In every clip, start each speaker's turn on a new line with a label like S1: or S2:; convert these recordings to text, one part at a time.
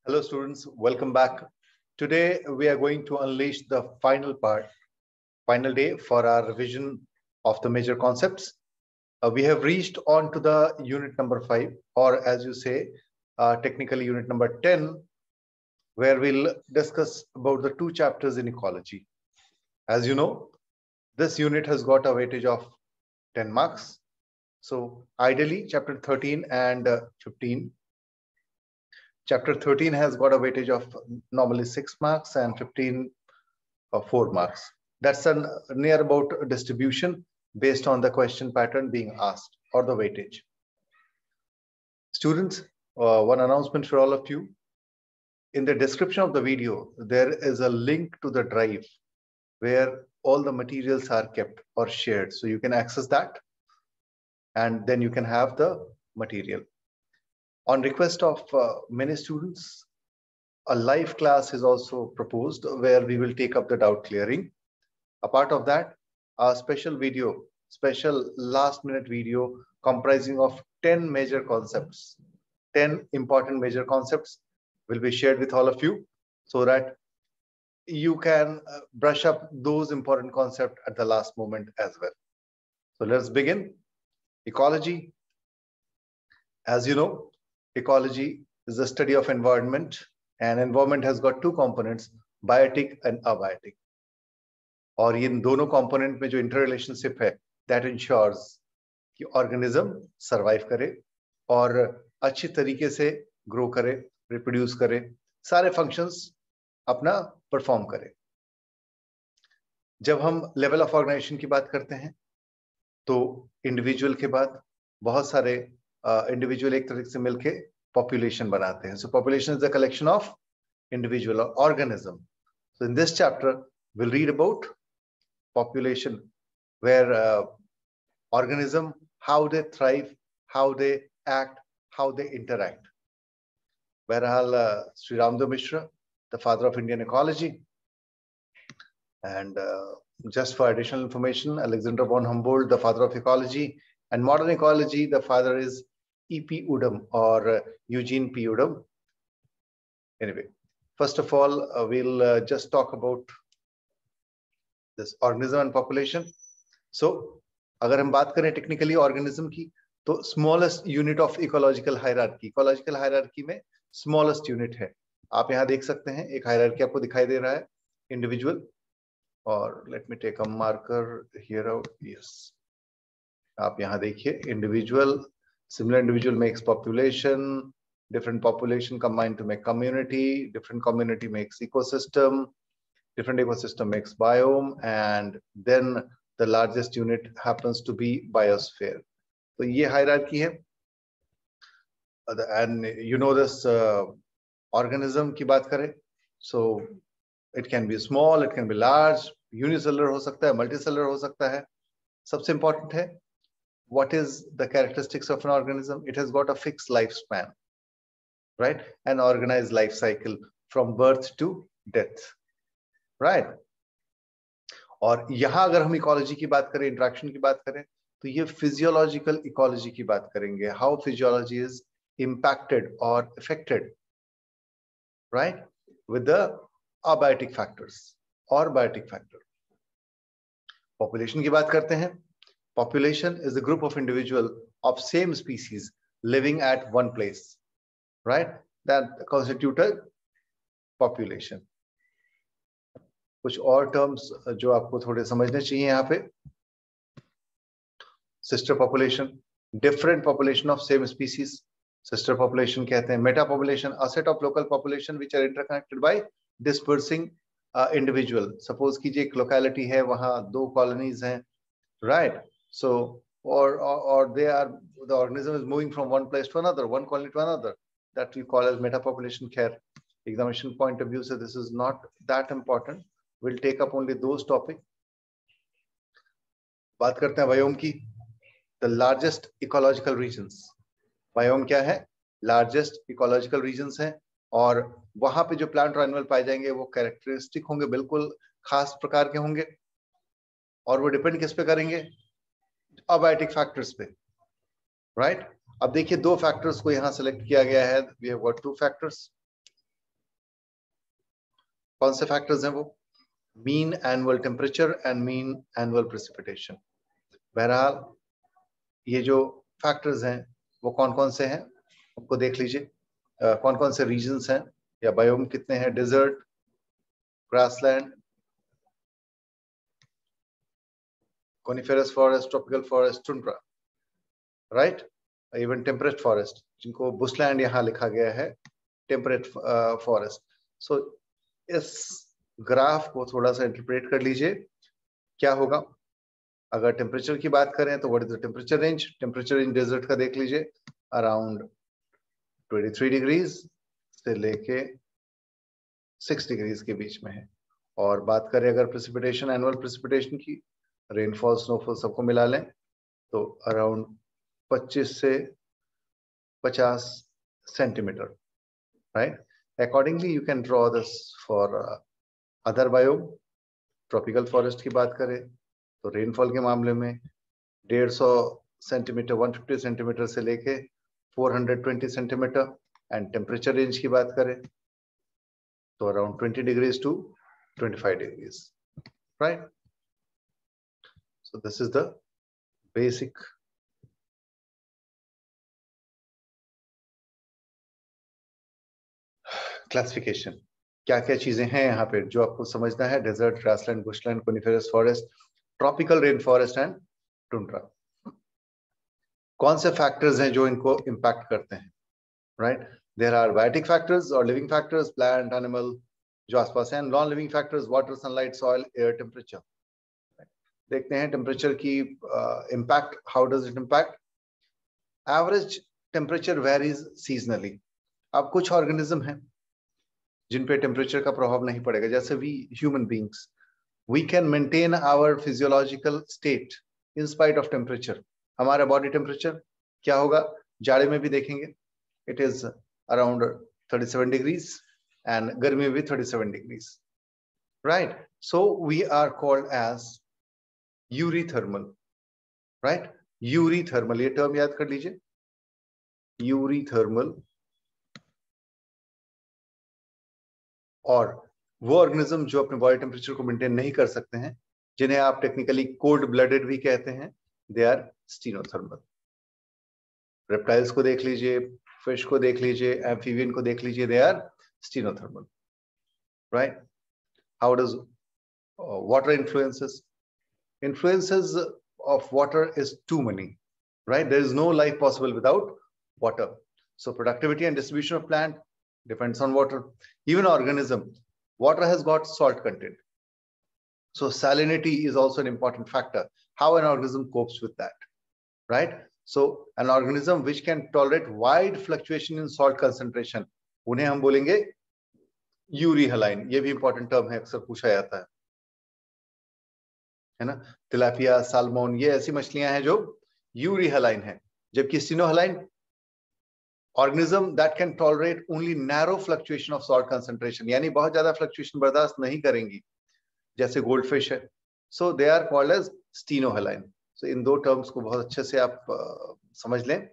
S1: Hello students, welcome back. Today we are going to unleash the final day for our revision of the major concepts. We have reached on to the unit number 5, or as you say, technically unit number 10, where we'll discuss about the 2 chapters in ecology. As you know, this unit has got a weightage of 10 marks. So ideally chapter 13 and 15. Chapter 13 has got a weightage of normally 6 marks and 15 or 4 marks. That's a near about distribution based on the question pattern being asked or the weightage. Students, one announcement for all of you. In the description of the video, there is a link to the drive where all the materials are kept or shared. So you can access that and then you can have the material. On request of many students, a live class is also proposed where we will take up the doubt clearing. A part of that, a special last minute video comprising of 10 major concepts, 10 important major concepts will be shared with all of you so that you can brush up those important concepts at the last moment as well. So let's begin. Ecology. As you know, ecology is the study of environment, and environment has got 2 components, biotic and abiotic. और इन दोनों component में जो interrelationship है, that ensures कि organism survive करे और अच्छी तरीके से grow करे, reproduce करे, सारे functions अपना perform करे. जब हम level of organization की बात करते हैं, तो individual के बाद बहुत सारे individual एक तरह से मिलके population बनाते हैं. So population is the collection of individual or organism. So in this chapter, we'll read about population, where organism, how they thrive, how they act, how they interact. Where Sri Ramdev Mishra, the father of Indian ecology, and just for additional information, Alexander von Humboldt, the father of ecology, and modern ecology, the father is E.P. Udom or Eugene P. Udom. Anyway, first of all, we'll just talk about this organism and population. So, अगर हम बात करें technically organism की, तो smallest unit of ecological hierarchy में smallest unit है. आप यहाँ देख सकते हैं एक hierarchy आपको दिखाई दे रहा है, individual. और let me take a marker here out. Yes. आप यहाँ देखिए individual. Similar individual makes population, different population combine to make community, different community makes ecosystem, different ecosystem makes biome, and then the largest unit happens to be biosphere. So ये hierarchy है. And you know this organism की बात करें, so it can be small, it can be large, unicellular हो सकता है, multicellular हो सकता है. सबसे important है, what is the characteristics of an organism? It has got a fixed lifespan, right? An organized life cycle from birth to death, right? और यहाँ अगर हम ecology की बात करें, interaction की बात करें, तो ये physiological ecology की बात करेंगे. How physiology is impacted or affected, right? With the abiotic factors or biotic factor. Population की बात करते हैं. Population is a group of individuals of same species living at one place, right? That constitute a population. कुछ और terms जो आपको थोड़े समझने चाहिए यहाँ पे. Sister population, different population of same species. Sister population कहते हैं. Meta population, a set of local population which are interconnected by dispersing individual. Suppose कीजिए एक locality है, वहाँ 2 colonies हैं, right? So, or the organism is moving from one place to another, one colony to another. That we call as metapopulation care. Examination point of view, so this is not that important. We'll take up only those topics. बात करते हैं biome की. The largest ecological regions. Biome क्या है? Largest ecological regions हैं, और वहां पे जो plant और animal पाए जाएंगे वो characteristic होंगे, बिल्कुल खास प्रकार के होंगे, और वो depend किस पे करेंगे? Abiotic factors पे, right? अब देखिए 2 factors को यहाँ select किया गया है. We have got 2 factors. कौन से फैक्टर्स हैं वो? Mean annual temperature and mean annual precipitation. बहरहाल ये जो फैक्टर्स हैं वो कौन कौन से हैं आपको देख लीजिए। कौन कौन से रीजन्स हैं या बायोम कितने हैं? Desert, grassland, coniferous forest, tropical forest, tundra, right? Even temperate forest, जिनको बुशलैंड यहाँ लिखा गया है, temperate forest. So इस ग्राफ को थोड़ा सा इंटरप्रेट कर लीजिए। क्या होगा अगर टेम्परेचर की बात करें तो what is the temperature range? Temperature range desert का देख लीजिए, अराउंड 23 डिग्रीज से लेके 6 डिग्रीज के बीच में है। और बात करें अगर प्रेसिपिटेशन, एनुअल प्रेसिपिटेशन की, रेनफॉल, स्नोफॉल सबको मिला लें तो अराउंड 25 से 50 centimetre, right? Accordingly you can draw this for other biome. Tropical forest की बात करें तो रेनफॉल के मामले में 150 सेंटीमीटर, 150 सेंटीमीटर से लेके 420 सेंटीमीटर। एंड टेम्परेचर रेंज की बात करें तो around 20 degrees to 25 degrees, right? So this is the basic classification. क्या क्या चीजें हैं यहाँ पे जो आपको समझना है? Desert, grassland, bushland, coniferous forest, tropical rain forest and tundra. कौन से फैक्टर्स हैं जो इनको इम्पैक्ट करते हैं, right? There are biotic factors और लिविंग फैक्टर्स, प्लांट, एनिमल जो आसपास हैं, non living factors, water, sunlight, soil, air, temperature. देखते हैं टेम्परेचर की impact, how does it impact? Average temperature varies seasonally. अब कुछ ऑर्गेनिज्म हैं जिन पे टेम्परेचर का प्रभाव नहीं पड़ेगा, जैसे we human beings, we can maintain our physiological state in spite of temperature. हमारा बॉडी टेम्परेचर क्या होगा? जाड़े में भी देखेंगे it is around 37 degrees and गर्मी में भी 37 degrees, right? So we are called as eurythermal, right? Eurythermal, ये टर्म याद कर लीजिए, यूरीथर्मल। और वो ऑर्गेनिज्म जो अपने बॉडी टेम्परेचर को मेंटेन नहीं कर सकते हैं, जिन्हें आप टेक्निकली कोल्ड ब्लडेड भी कहते हैं, दे आर स्टीनोथर्मल। रेप्टाइल्स को देख लीजिए, फिश को देख लीजिए, एम्फीबियन को देख लीजिए, they are stenothermal, right? How does water influences of water is too many, right? There is no life possible without water. So productivity and distribution of plant depends on water. Even organism, water has got salt content, so salinity is also an important factor, how an organism copes with that, right? So an organism which can tolerate wide fluctuation in salt concentration, उन्हें हम बोलेंगे यूरीहलाइन। ये भी important term है, अक्सर पूछा जाता है ना? तिलापिया, साल्मोन, ये ऐसी मछलियां हैं जो यूरीहलाइन है, जबकि stenohaline, organism that can tolerate only narrow fluctuation of salt concentration, यानी बहुत ज्यादा फ्लक्चुएशन बर्दाश्त नहीं करेंगी, जैसे गोल्ड फिश है। So they are called as stenohaline. So इन दो टर्म्स को बहुत अच्छे से आप समझ लें।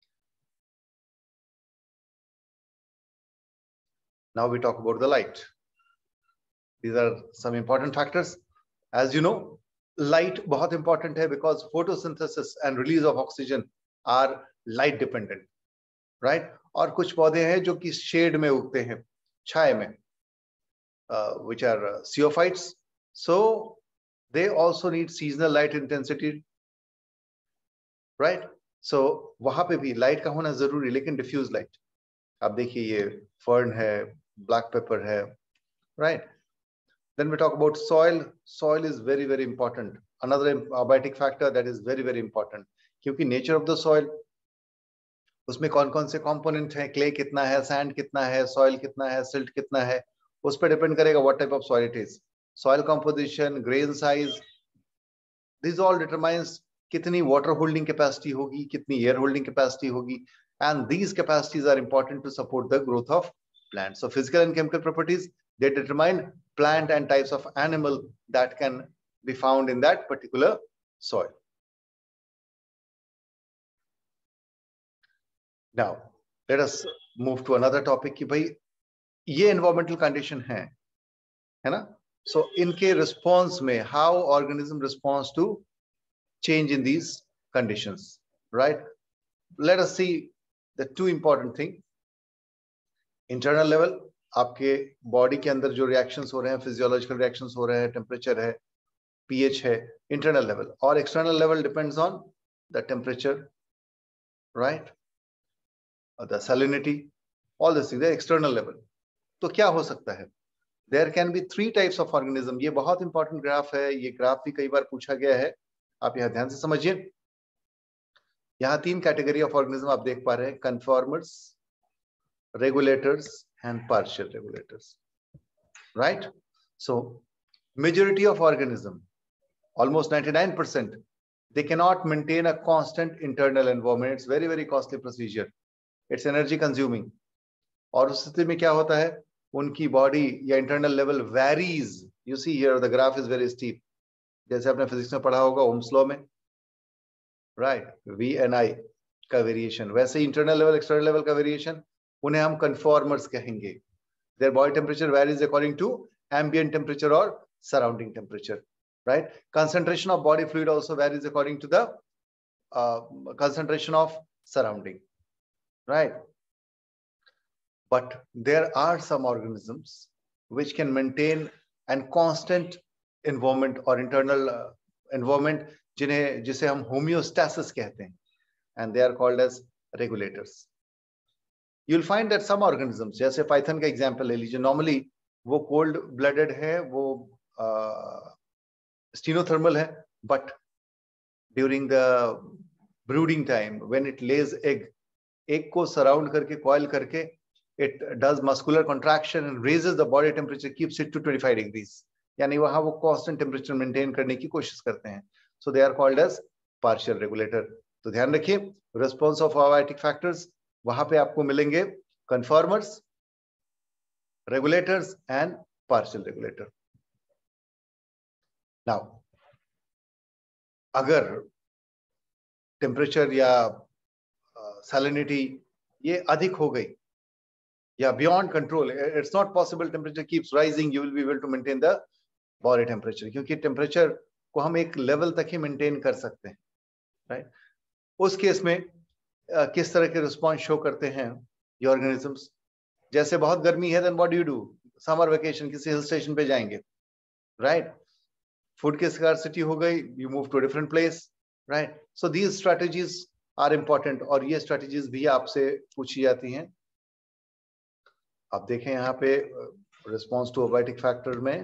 S1: Now we talk about the light. These are some important factors. As you know, light बहुत important है because photosynthesis and release of oxygen are light dependent, right? और कुछ पौधे हैं जो कि शेड में उगते हैं, छाए में, which are zeophytes. So they also need seasonal light intensity, right? So वहां पे भी लाइट का होना जरूरी, लेकिन डिफ्यूज लाइट। आप देखिए ये फर्न है, ब्लैक पेपर है, right? Then we talk about soil. Soil is very very important, another abiotic factor that is very very important, क्योंकि nature of the soil, उसमें कौन कौन से कंपोनेंट हैं, क्ले कितना है, सैंड कितना है, सॉइल कितना है, सिल्ट कितना है, उस पर डिपेंड करेगा what type of soil it is. Soil composition, grain size, this all determines कितनी वाटर होल्डिंग कैपेसिटी होगी, कितनी एयर होल्डिंग कैपेसिटी होगी, and these capacities are important to support the growth of plant. So physical and chemical properties, they determine plant and types of animal that can be found in that particular soil. Now let us move to another topic कि भाई ये environmental condition है है ना? सो इनके response में how organism response to change in these conditions, right? Let us see the two important thing. Internal level, आपके body के अंदर जो रिएक्शंस हो रहे हैं, फिजियोलॉजिकल रिएक्शंस हो रहे हैं, टेम्परेचर है, pH है, इंटरनल लेवल. और external level depends on the temperature, right, the salinity, all this things external level. तो क्या हो सकता है? There can be 3 types of organism. ये बहुत इंपॉर्टेंट ग्राफ है, ये ग्राफ भी कई बार पूछा गया है, आप यहाँ ध्यान से समझिए. यहाँ 3 कैटेगरी ऑफ ऑर्गेनिज्म आप देख पा रहे हैं, conformers, regulators and partial regulators, right? So majority of organism, almost 99%, they cannot maintain a constant internal environment. It's very, very costly procedure. It's energy consuming. और उस स्थिति में क्या होता है, उनकी बॉडी या internal level varies. You see here the graph is very steep. जैसे आपने फिजिक्स में पढ़ा होगा ओम्स लॉ में, राइट, V and I का वेरिएशन, वैसे ही इंटरनल लेवल एक्सटर्नल लेवल का वेरिएशन, उन्हें हम कन्फॉर्मर्स कहेंगे. Their body temperature varies according to ambient temperature or surrounding temperature, right? Concentration of body fluid also varies according to the concentration of surrounding, right? But there are some organisms which can maintain an constant environment or internal environment, जिसे हम homeostasis कहते हैं, and they are called as regulators. You'll find that some organisms, जैसे python का example ले लीजिए, normally वो cold blooded है, वो स्टीनोथर्मल है, but during the brooding time when it lays egg को सराउंड करके, कॉइल करके, it does muscular contraction and raises the body temperature, keeps it to 25 degrees, यानी वहां वो कांस्टेंट टेम्परेचर मेंटेन करने की कोशिश करते हैं. So they are called as partial regulator. तो ध्यान रखिए, रिस्पॉन्स ऑफ अबायोटिक फैक्टर्स, वहां पे आपको मिलेंगे conformers, regulators and partial regulator. Now अगर टेम्परेचर या सैलिनिटी ये अधिक हो गई या beyond control, it's not possible, temperature keeps rising, you will be able to maintain the body temperature, क्योंकि टेम्परेचर को हम एक लेवल तक ही मेंटेन कर सकते हैं, राइट? उस केस में किस तरह के रिस्पॉन्स शो करते हैं ये ऑर्गेनिजम्स? जैसे बहुत गर्मी है, then what do you do? Summer vacation, किसी हिल स्टेशन पे जाएंगे, राइट? फूड की स्कार्सिटी हो गई, you move to different place, right? So these strategies are important, और ये स्ट्रेटजीज भी आपसे पूछी जाती हैं. आप देखें यहाँ पे रिस्पॉन्स टू अबायोटिक फैक्टर में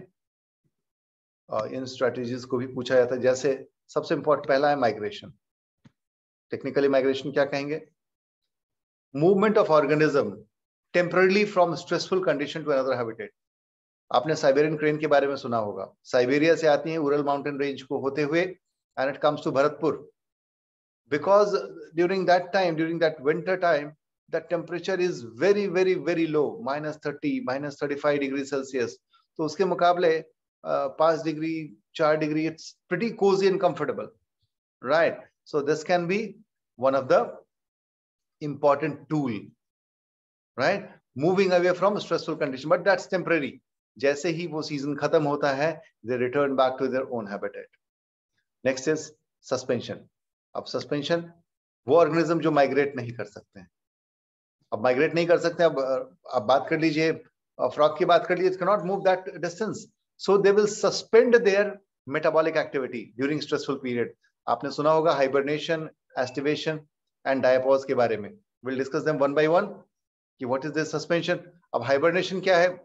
S1: इन स्ट्रेटजीज को भी पूछा जाता है. जैसे सबसे इंपॉर्टेंट पहला है माइग्रेशन. टेक्निकली माइग्रेशन क्या कहेंगे? Movement of organism temporarily from stressful condition to another habitat. आपने साइबेरियन क्रेन के बारे में सुना होगा. साइबेरिया से आती है उरल माउंटेन रेंज को होते हुए, and it comes to Bharatpur, because during that time, during that winter time, the temperature is very very very low, -30, -35 degree Celsius. तो उसके मुकाबले 5 degree, 4 degree, it's pretty cozy and comfortable, right? So this can be one of the important tool, right? Moving away from stressful condition, but that's temporary. जैसे ही वो season खत्म होता है, they return back to their own habitat. Next is suspension. अब suspension वो organism जो migrate नहीं कर सकते हैं. अब माइग्रेट नहीं कर सकते, अब बात कर लीजिए, फ्रॉग की बात कर लीजिए, it cannot move that distance, so they will suspend their metabolic activity during stressful period. आपने सुना होगा हाइबरनेशन, एस्टिवेशन एंड डायपॉज के बारे में. Will discuss them one by one कि व्हाट इज दिस सस्पेंशन. अब हाइबरनेशन क्या है?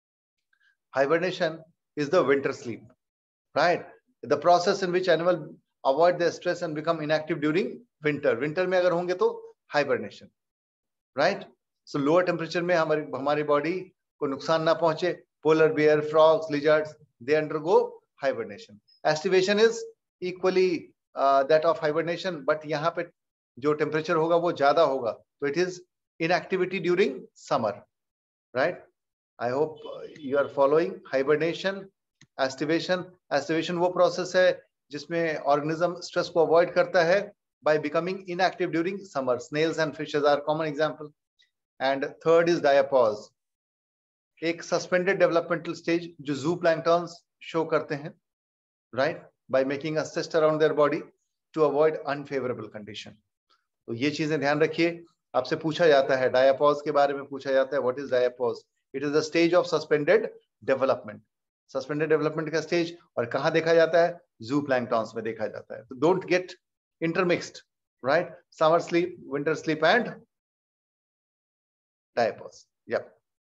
S1: Hibernation is the winter sleep, right? The process in which animal avoid the stress and become inactive during winter. Winter में अगर होंगे तो hibernation, right? So lower temperature में हमारी बॉडी को नुकसान ना पहुंचे. Polar bear, frogs, lizards, they undergo hibernation. Estivation is equally that of hibernation, but यहाँ पे जो टेम्परेचर होगा वो ज्यादा होगा, तो it is inactivity during summer, right? I hope you are following. Hibernation, estivation. Estivation वो प्रोसेस है जिसमें ऑर्गेनिज्म स्ट्रेस को अवॉइड करता है by becoming inactive during summer. Snails and fishes are common example. And third is diapause. एक suspended developmental stage जो zooplanktons show करते हैं, right, by making a cyst around their body to avoid unfavourable condition. तो ये चीजें ध्यान रखिए। आपसे पूछा जाता है डायापॉज के बारे में, पूछा जाता है what is diapause? It is the stage of suspended development. Suspended development का स्टेज और कहां देखा जाता है? जू प्लैंक्टन्स में देखा जाता है। तो don't get intermixed, right? Summer sleep, winter sleep and diapause. Yep.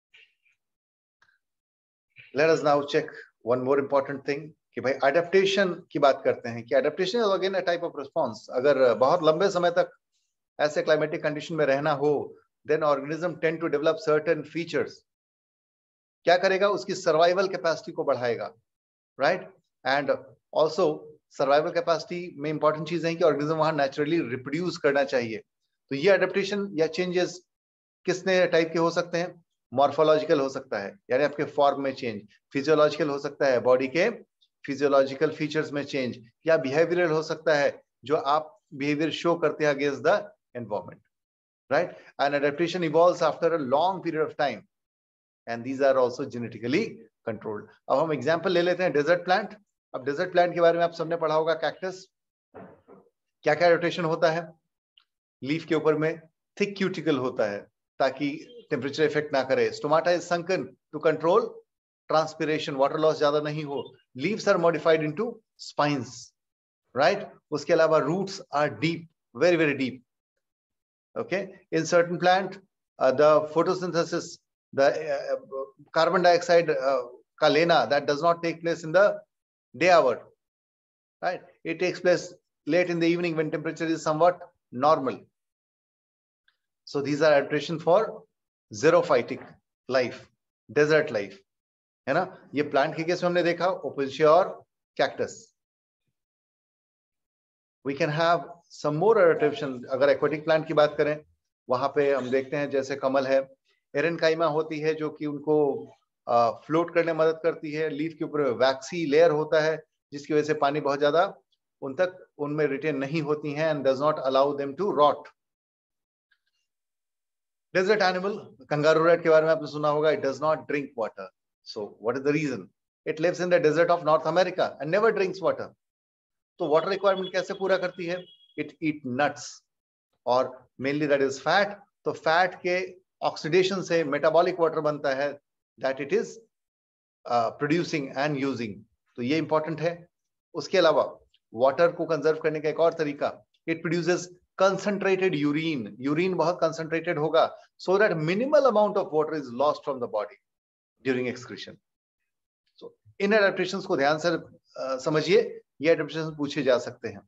S1: Let us now check one more important thing कि भाई एडेप्टेशन की बात करते हैं कि adaptation is again a type of response. अगर बहुत लंबे समय तक ऐसे क्लाइमेटिक कंडीशन में रहना हो, then organism tend to develop certain features. क्या करेगा? उसकी सर्वाइवल कैपेसिटी को बढ़ाएगा, राइट? एंड ऑल्सो सर्वाइवल कैपेसिटी में इंपॉर्टेंट चीज है कि ऑर्गेनिज्म वहां नेचुरली रिप्रोड्यूस करना चाहिए। तो ये एडेप्टेशन या चेंजेस किसने टाइप के हो सकते हैं? मॉर्फोलॉजिकल हो सकता है, यानी आपके फॉर्म में चेंज। फिजियोलॉजिकल हो सकता है, बॉडी के फिजियोलॉजिकल फीचर्स में चेंज। या बिहेवियरल हो सकता है, जो आप बिहेवियर शो करते हैं against the environment, right? And adaptation evolves after a long period of time and these are also genetically controlled. अब हम एग्जांपल ले लेते हैं डेजर्ट प्लांट। अब डेजर्ट प्लांट के बारे में आप सबने पढ़ा होगा, कैक्टस। क्या क्या एडेप्टेशन होता है? लीफ के ऊपर में थिक क्यूटिकल होता है ताकि टेम्परेचर इफेक्ट ना करे। Stomata is sunken to control transpiration, water loss ज्यादा नहीं हो। Leaves are modified into spines, right? उसके अलावा roots are deep, very very deep. Okay, in certain plant the photosynthesis, the carbon dioxide का लेना, that does not take place in the day hour, right? It takes place late in the evening when temperature is somewhat normal. So these are adaptation for xerophytic life, desert life, है ना? ये plant के case में हमने देखा, ओपेल्शिया और cactus. We can have some more adaptation। अगर aquatic प्लांट की बात करें, वहां पे हम देखते हैं जैसे कमल है, एरेनकाइमा होती है जो कि उनको फ्लोट करने में मदद करती है। लीफ के ऊपर वैक्सी लेयर होता है जिसकी वजह से पानी बहुत ज्यादा उन तक उनमें रिटेन नहीं होती हैं and does not allow them to rot। Desert animal, kangaroo rat के बारे में आपने सुना होगा, it does not drink water। So what is the reason? It lives in the desert of North America and never drinks water। तो water requirement कैसे पूरा करती है? It eat nuts और mainly that is fat। तो fat के oxidation से metabolic water बनता है that it is producing and using। तो ये important है। उसके अलावा वाटर को कंजर्व करने का एक और तरीका, it produces concentrated urine. Urine बहुत कंसंट्रेटेड होगा so that minimal amount of water is lost from the body during excretion. So इन एडेप्टेशंस को ध्यान से समझिए, ये एडेप्टेशंस पूछे जा सकते हैं।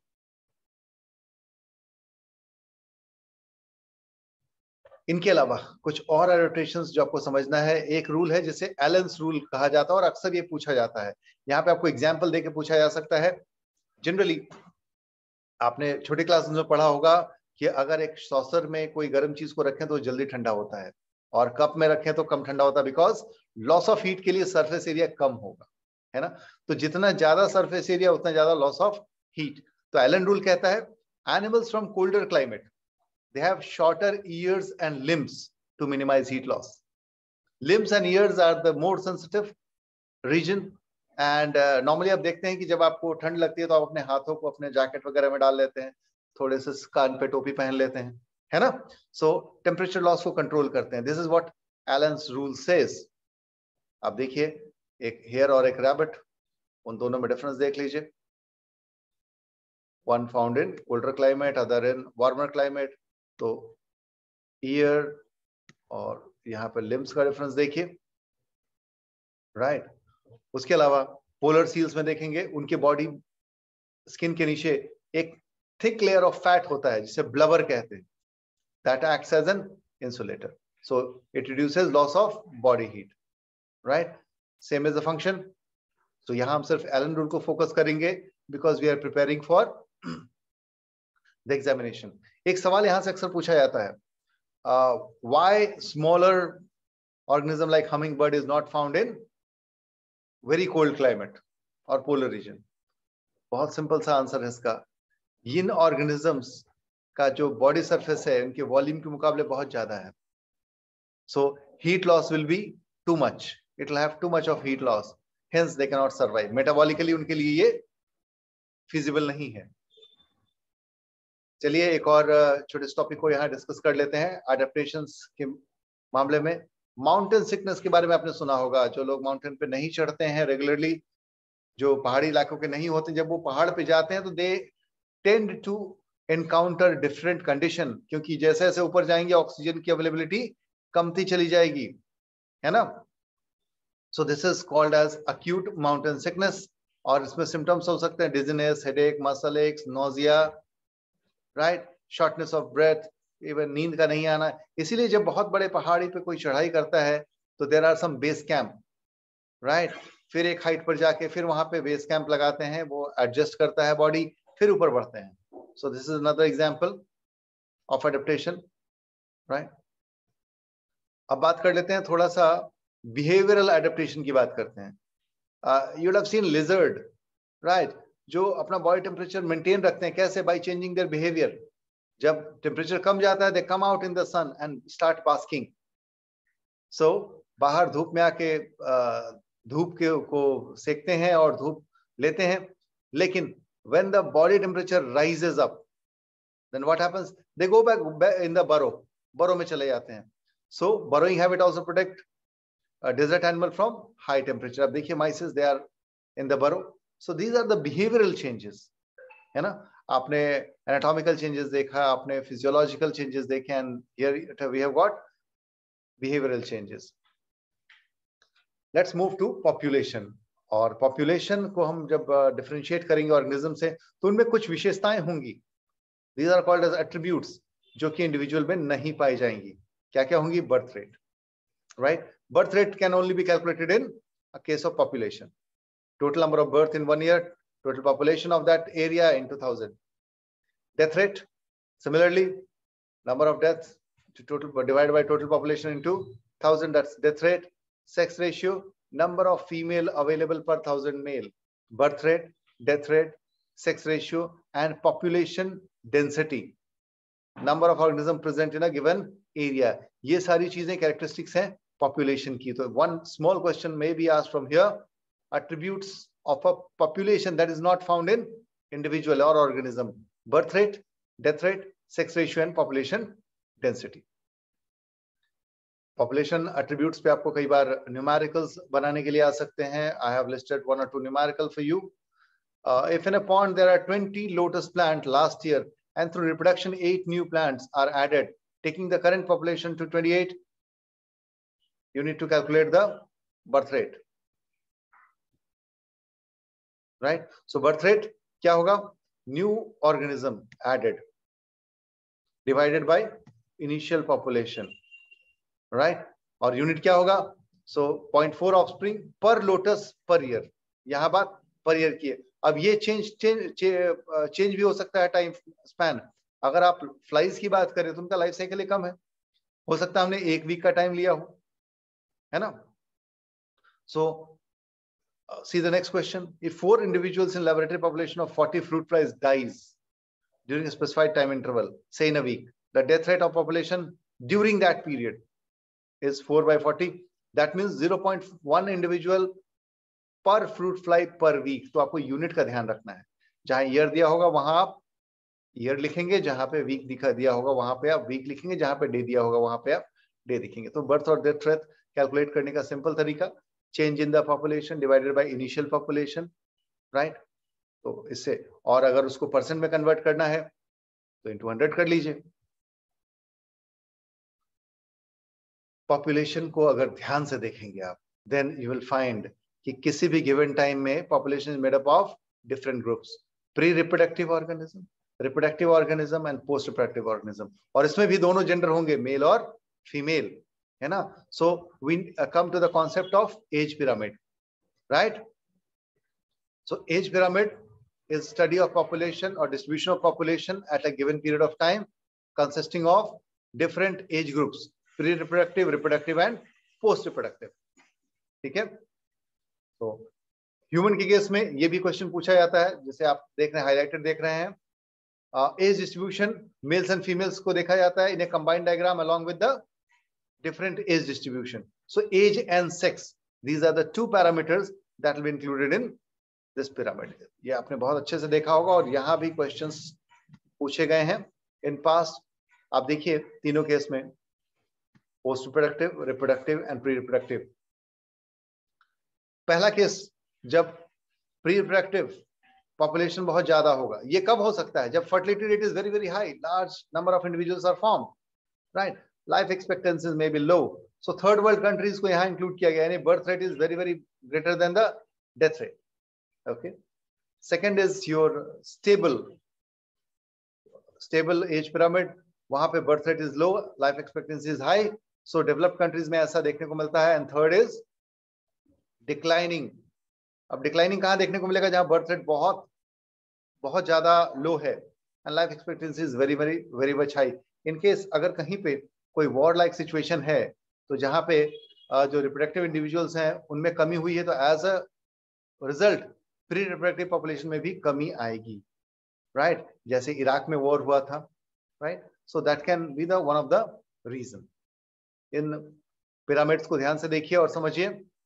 S1: इनके अलावा कुछ और एडेप्टेशंस जो आपको समझना है, एक रूल है जिसे एलन्स रूल कहा जाता है और अक्सर ये पूछा जाता है। यहाँ पे आपको एग्जाम्पल देके पूछा जा सकता है। जनरली आपने छोटी क्लास में पढ़ा होगा कि अगर एक सॉसर में कोई गर्म चीज को रखें तो जल्दी ठंडा होता है और कप में रखें तो कम ठंडा होता है, बिकॉज लॉस ऑफ हीट के लिए सरफेस एरिया कम होगा, है ना? तो जितना ज्यादा सरफेस एरिया उतना ज्यादा लॉस ऑफ हीट। तो एलन रूल कहता है animals from colder climate they have shorter ears and limbs to minimise heat loss. Limbs and ears are the more sensitive region and normally आप देखते हैं कि जब आपको ठंड लगती है तो आप अपने हाथों को अपने जैकेट वगैरह में डाल लेते हैं, थोड़े से कान पे टोपी पहन लेते हैं, है ना? सो टेम्परेचर लॉस को कंट्रोल करते हैं। This is what Allen's rule says. अब देखिए, एक हेयर और एक रैबिट, उन दोनों में डिफरेंस देख लीजिए। One found in colder climate, other in warmer climate. तो ईयर और यहाँ पे लिम्स का डिफरेंस देखिए, राइट? उसके अलावा पोलर सील्स में देखेंगे, उनके बॉडी स्किन के नीचे एक थिक लेयर ऑफ फैट होता है जिसे ब्लबर कहते हैं, that acts as an insulator, so it reduces loss of body heat, right? Same is the function. तो यहां हम सिर्फ एलन रूल को फोकस करेंगे because we are preparing for the examination. एक सवाल यहां से अक्सर पूछा जाता है, why smaller organism like hummingbird is not found in very cold climate और पोलर रीजन? बहुत सिंपल सा आंसर है इसका। इन ऑर्गेनिजम्स का जो बॉडी सरफेस है उनके वॉल्यूम के मुकाबले बहुत ज्यादा है, so heat loss will be too much, it will have too much of heat loss, hence they cannot survive. Metabolically उनके लिए ये feasible नहीं है. चलिए एक और छोटे टॉपिक को यहाँ डिस्कस कर लेते हैं. एडेप्टेशंस के मामले में माउंटेन सिकनेस के बारे में आपने सुना होगा. जो लोग माउंटेन पे नहीं चढ़ते हैं रेगुलरली, जो पहाड़ी इलाकों के नहीं होते, जब वो पहाड़ पे जाते हैं तो they tend to encounter different condition, क्योंकि जैसे जैसे ऊपर जाएंगे ऑक्सीजन की अवेलेबिलिटी कमती चली जाएगी, है ना. So this is called as acute mountain sickness. और इसमें सिम्टम्स हो सकते हैं dizziness, headache, muscle aches, nausea, right, shortness of breath, even नींद का नहीं आना. इसीलिए जब बहुत बड़े पहाड़ी पे कोई चढ़ाई करता है तो there are some base camp, right. फिर एक हाइट पर जाके फिर वहां पे बेस कैंप लगाते हैं, वो एडजस्ट करता है बॉडी, फिर ऊपर बढ़ते हैं. So this is another example of adaptation, right. अब बात कर लेते हैं थोड़ा सा बिहेवियरल एडेप्टेशन की बात करते हैं. You would have seen lizard, right, जो अपना बॉडी टेम्परेचर मेंटेन रखते हैं. कैसे? By changing their behaviour. जब टेम्परेचर कम जाता है, they come out in the sun and start basking. So बाहर धूप में आके धूप के को सेकते हैं और धूप लेते हैं. लेकिन when the body temperature rises up, then what happens? They go back in the burrow में चले जाते हैं. So burrowing habit also protect a desert animal from high temperature. अब देखिए mice, they are in the burrow. So these are the behavioral changes, है ना. आपने anatomical changes देखा, आपने physiological changes देखे, and here we have got behavioral changes. Let's move to population. और population को हम जब डिफरेंशिएट करेंगे ऑर्गेनिज्म से, तो उनमें कुछ विशेषताएं होंगी. These are called as attributes, जो कि इंडिविजुअल में नहीं पाई जाएंगी. क्या क्या होंगी? Birth rate, right. Birth rate can only be calculated in a case of population. Total number of birth in 1 year, total population of that area in 2000. Death rate similarly, number of deaths total divided by total population into 1000, that's death rate. Sex ratio, number of female available per 1000 male. Birth rate, death rate, sex ratio, and population density, number of organism present in a given area. ये सारी चीजें characteristics हैं population की. तो one small question may be asked from here: attributes of a population that is not found in individual or organism. Birth rate, death rate, sex ratio, and population density. Population attributes पे आपको कई बार numericals बनाने के लिए आ सकते हैं. I have listed 1 or 2 numerical for you. If in a pond there are 20 lotus plant last year and through reproduction 8 new plants are added, taking the current population to 28, you need to calculate the birth rate, right? So birth rate क्या होगा? New organism added divided by initial population, राइट. और unit क्या होगा? So 0.4 offspring per lotus per year. यहां बात per year की है. अब ये चेंज भी हो सकता है टाइम स्पैन. अगर आप फ्लाइज की बात करें तो उनका लाइफ साइकिल कम है, हो सकता है हमने 1 वीक का टाइम लिया हो, है ना. सो see the next question. If 4 individuals in laboratory population of 40 fruit flies dies during a specified time interval, say in a week, the death rate of population during that period is 4 by 40. That means 0.1 individual per fruit fly per week. तो आपको unit का ध्यान रखना है. जहां year दिया होगा वहां आप ईयर लिखेंगे, जहां पे वीक दिया होगा वहां पे आप वीक लिखेंगे, जहां पे डे दिया होगा वहां पे आप डे लिखेंगे. तो बर्थ और डेथ रेट कैलकुलेट करने का सिंपल तरीका, change in the population divided by initial population, right. तो इससे, और अगर उसको परसेंट में कन्वर्ट करना है तो इनटू 100 कर लीजिए. पॉपुलेशन को अगर ध्यान से देखेंगे आप, देन यू विल फाइंड कि किसी भी गिवन टाइम में population is made up of different groups. Pre reproductive organism, reproductive organism and post reproductive organism. और इसमें भी दोनों जेंडर होंगे, मेल और फीमेल, है ना. So we come to the concept of age pyramid, right. So age pyramid is study of population or distribution of population at a given period of time consisting of different age groups, pre-reproductive, reproductive and post-reproductive. ठीक है. तो human के case में ये भी question पूछा जाता है, जैसे आप देख रहे हैं, हाईलाइटेड देख रहे हैं. Age distribution males and females को देखा जाता है in a combined diagram along with the different age distribution. So age and sex, these are the two parameters that will be included in this pyramid. ये आपने बहुत अच्छे से देखा होगा और यहाँ भी questions पूछे गए हैं in past. आप देखिए तीनों केस में post reproductive, reproductive and pre reproductive. पहला केस जब प्री रिप्रोडक्टिव पॉपुलेशन बहुत ज्यादा होगा, ये कब हो सकता है? जब fertility rate is very very high, large number of individuals are formed, right, life expectancy may be low. So third world countries को यहाँ इंक्लूड किया गया, यानी birth rate is very very greater than the death rate. Okay. Second is your stable age pyramid, वहां पे birth rate is low, life expectancy is high. So developed countries में ऐसा देखने को मिलता है. And third is declining. अब declining कहां देखने को मिलेगा? जहां बर्थ रेट बहुत बहुत ज्यादा लो है and life expectancy is very very very much high. In case अगर कहीं पे कोई वॉर लाइक सिचुएशन है, तो जहां पे जो रिप्रोडक्टिव इंडिविजुअल्स हैं उनमें कमी हुई है, तो as a result pre reproductive population में भी कमी आएगी, राइट, जैसे इराक में वॉर हुआ था, right. So that can be the one of the reason. इन पिरामिड्स को ध्यान से देखिए और समझिए.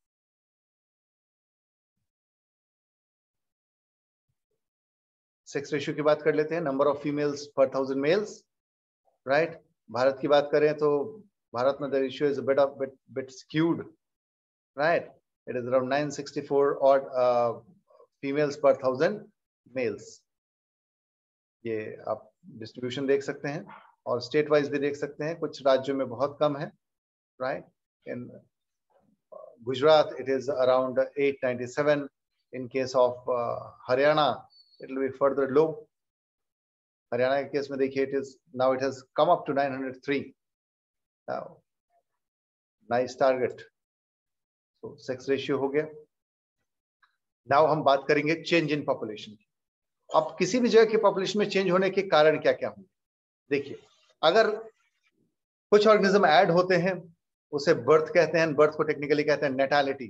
S1: सेक्स रेशियो की बात कर लेते हैं. नंबर ऑफ फीमेल्स पर 1000 मेल्स, राइट. भारत की बात करें तो भारत में the ratio is bit skewed, right. It is around 964 odd females पर 1000 मेल्स. ये आप डिस्ट्रीब्यूशन देख सकते हैं और स्टेट वाइज भी देख सकते हैं. कुछ राज्यों में बहुत कम है, right. In Gujarat it is around 897. In case of Haryana it will be further low. Haryana के केस में देखिए now it has come up to 903. Now nice target. So sex ratio हो गया. Now हम बात करेंगे चेंज इन पॉपुलेशन. अब किसी भी जगह की पॉपुलेशन में चेंज होने के कारण क्या क्या होंगे? देखिए, अगर कुछ ऑर्गेनिज्म ऐड होते हैं उसे बर्थ कहते हैं. बर्थ को टेक्निकली कहते हैं नेटालिटी.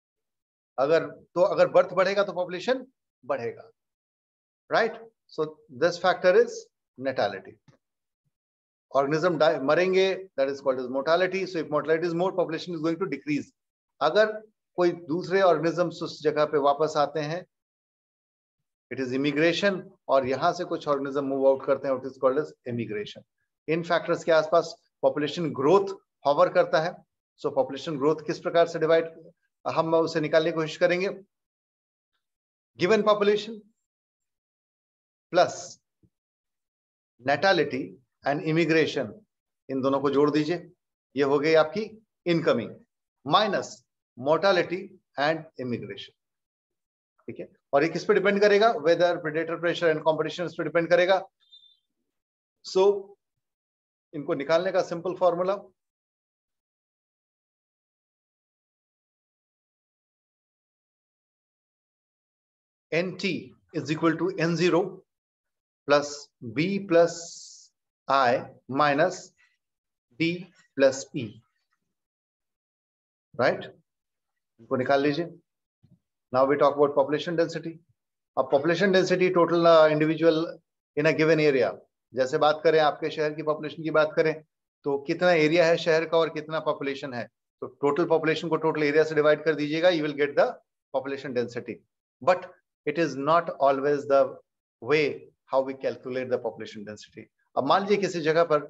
S1: अगर बर्थ बढ़ेगा तो पॉपुलेशन बढ़ेगा, right. So this factor is natality. Organism मरेंगे, that is called as mortality. So if mortality is more, population is going to decrease. अगर कोई दूसरे organisms उस जगह पे वापस आते हैं, it is immigration. और यहां से कुछ organism move out करते हैं, it is called as immigration. In factors के आसपास population growth hover करता है. So population growth किस प्रकार से divide, हम उसे निकालने की कोशिश करेंगे. Given population plus natality and immigration, इन दोनों को जोड़ दीजिए, ये हो गई आपकी incoming, minus mortality and immigration. ठीक है. और ये किस पे डिपेंड करेगा? Weather, predator pressure and competition इस पे डिपेंड करेगा. सो इनको निकालने का simple formula, NT is equal to N0 plus B plus I minus D plus E, right. इनको निकाल लीजिए. Now we talk about population density. अब population density total individual in a given area. जैसे बात करें आपके शहर की पॉपुलेशन की बात करें तो कितना एरिया है शहर का और कितना पॉपुलेशन है, तो टोटल पॉपुलेशन को टोटल एरिया से डिवाइड कर दीजिएगा, you will get the population density. But it is not always the way how we calculate the population density. अब मान लीजिए किसी जगह पर